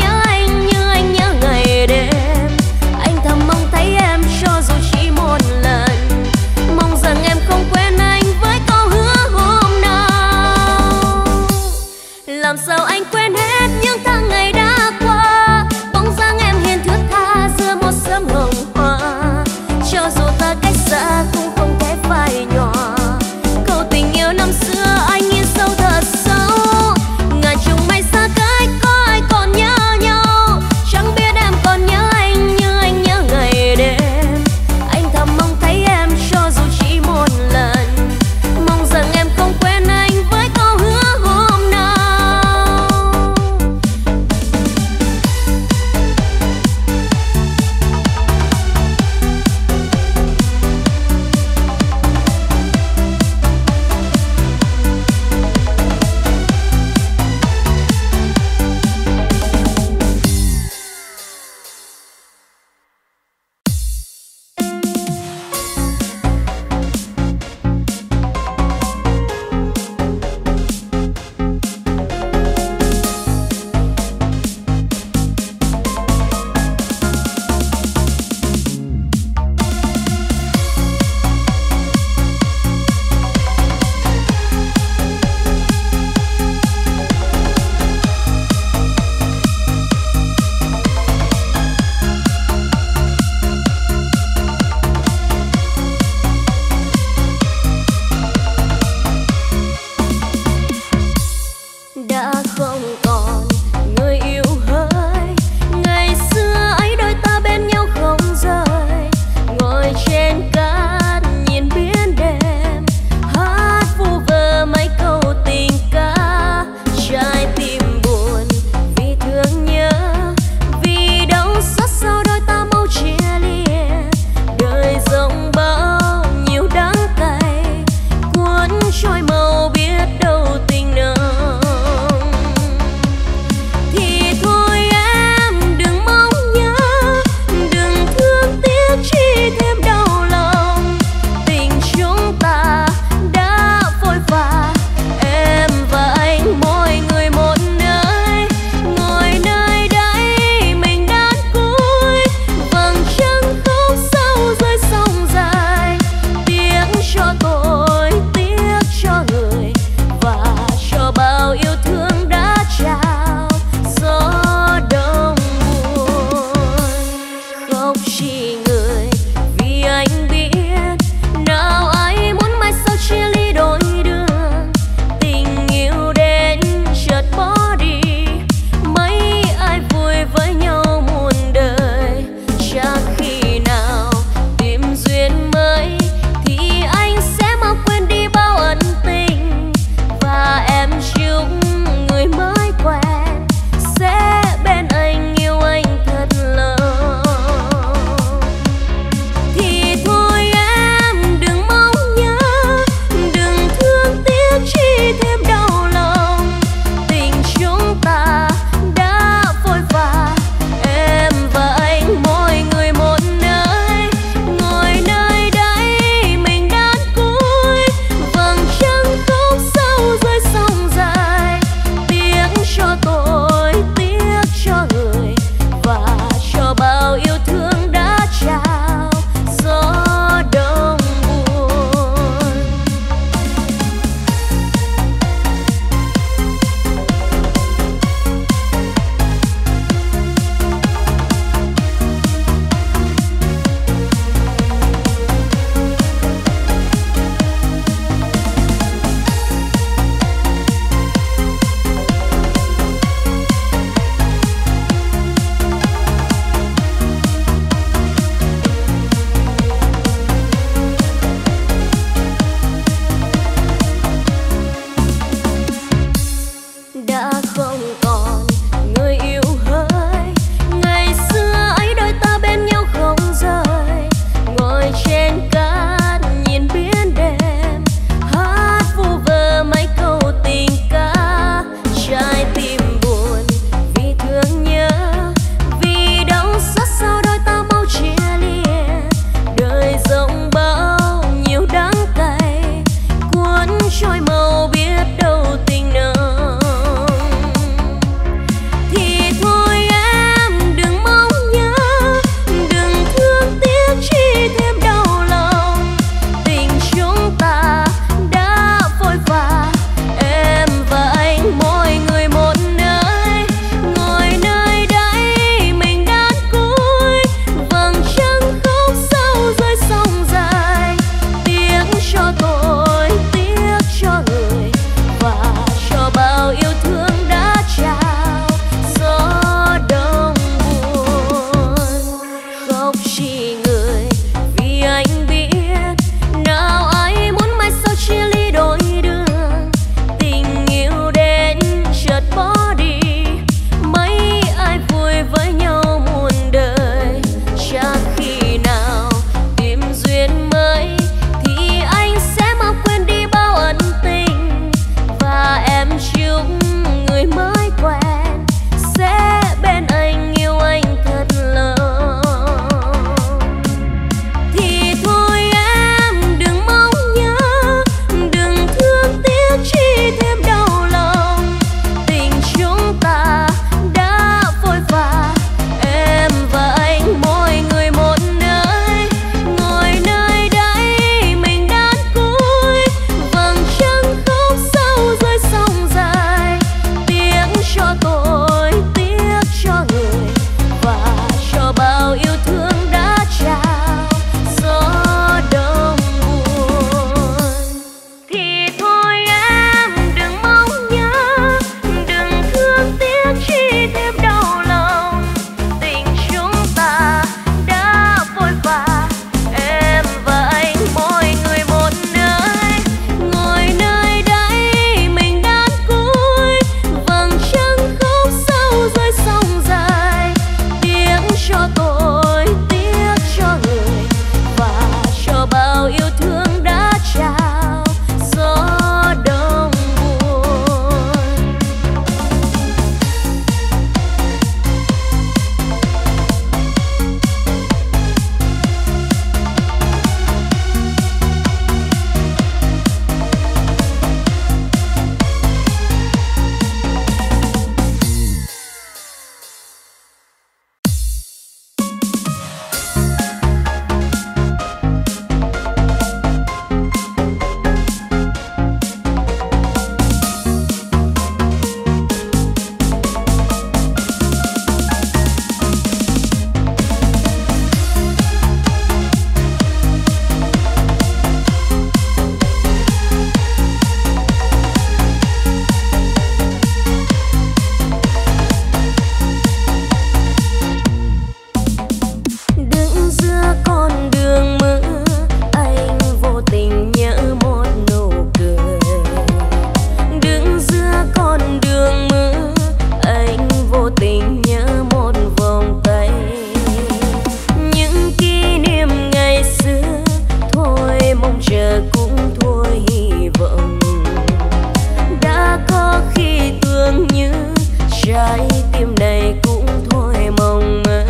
trái tim này cũng thôi mong mơ.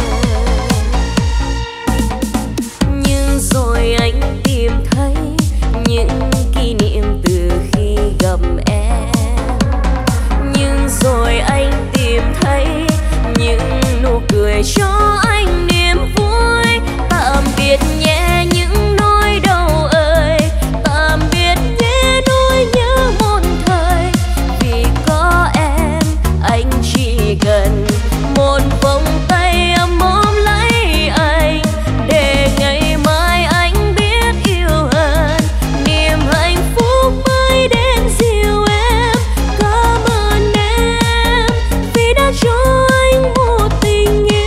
Nhưng rồi anh tìm thấy những kỷ niệm từ khi gặp em. Nhưng rồi anh tìm thấy những nụ cười cho anh niềm vui. Tạm biệt nhé những nỗi đau ơi, tạm biệt nhé nỗi nhớ một thời. Vì có em anh chỉ cần một vòng tay ấm ôm lấy anh, để ngày mai anh biết yêu hơn, niềm hạnh phúc mới đến dìu em. Cảm ơn em vì đã cho anh một tình yêu.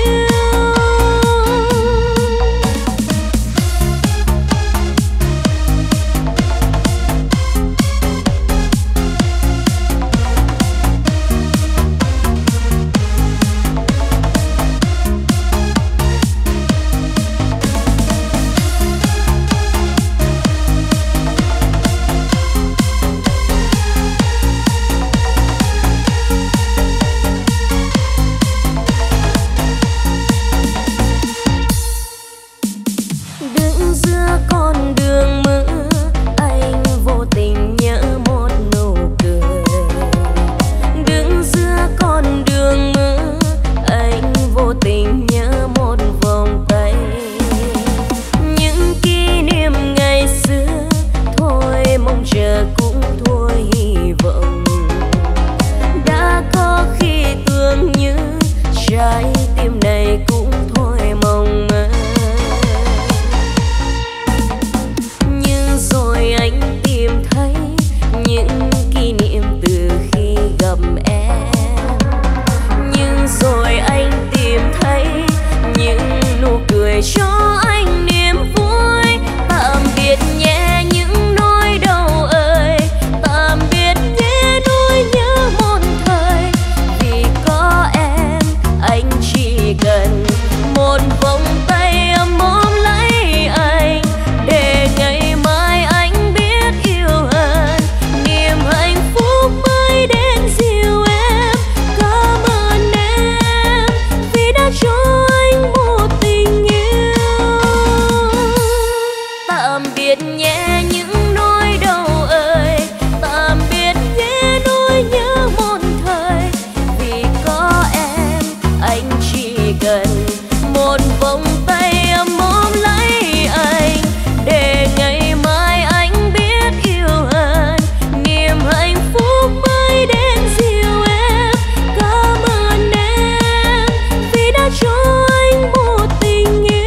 Đứng giữa con đường mưa, anh vô tình nhớ một nụ cười. Đứng giữa con đường mưa, anh vô tình nhớ một vòng tay. Những kỷ niệm ngày xưa thôi mong chờ cũng thôi hy vọng. Đã có khi tưởng như trái tim này cũng thôi mong mơ. Nhưng rồi anh tìm thấy những kỷ niệm từ khi gặp em. Nhưng rồi anh tìm thấy những nụ cười cho anh niềm vui. Tạm biệt nhé những nỗi đau ơi, tạm biệt nhé nỗi nhớ một thời. Vì có em anh chỉ cần một vòng tay ấm ôm lấy anh, để ngày mai anh biết yêu hơn, niềm hạnh phúc mới đến dìu em. Cảm ơn em vì đã cho anh một tình yêu. Tạm biệt nhé những nỗi đau ơi, tạm biệt nhé nỗi nhớ một thời. Vì có em anh chỉ cần một vòng tay ấm ôm lấy anh, để ngày mai anh biết yêu hơn, niềm hạnh phúc mới đến dìu em. Cảm ơn em vì đã cho anh một tình yêu.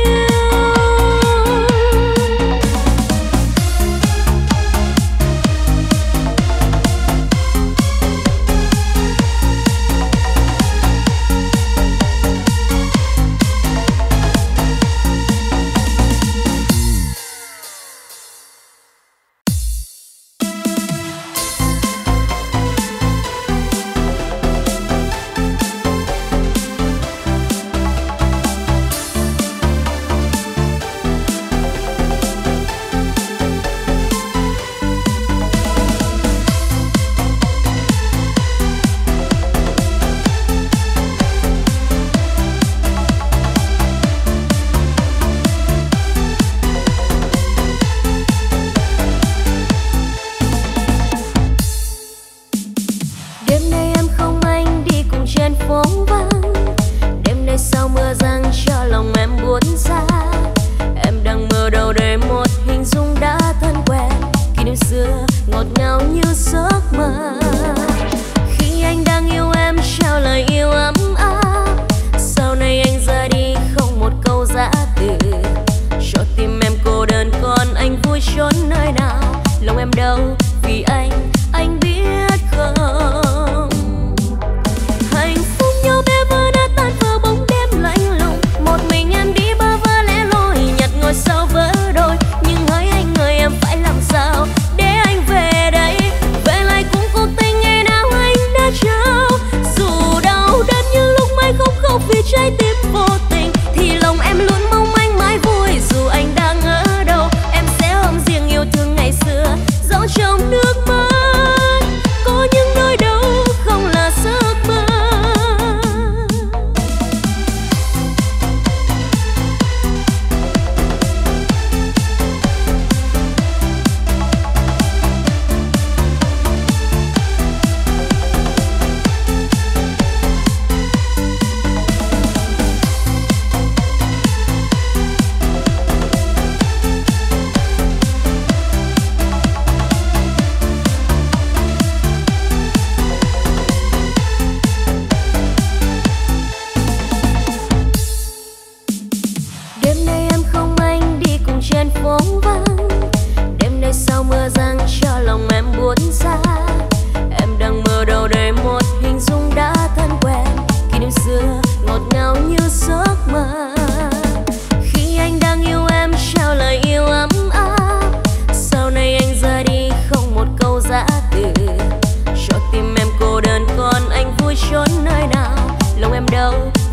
Đêm nay em không anh đi cùng trên phố vắng. Đêm nay sau mưa giăng cho lòng em buồn xa. Em đang mơ đâu đây một hình dung đã thân quen, kỷ niệm xưa ngọt ngào như giấc mơ. Khi anh đang yêu em trao lời yêu ấm áp, sau này anh ra đi không một câu giã từ. Cho tim em cô đơn còn anh vui chốn nơi nào. Lòng em đâu vì anh, anh biết không. Hạnh phúc nhau như giấc mơ. Khi anh đang yêu em trao lời yêu ấm áp, sau này anh ra đi không một câu giã từ, cho tim em cô đơn còn anh vui trốn nơi nào. Lòng em đâu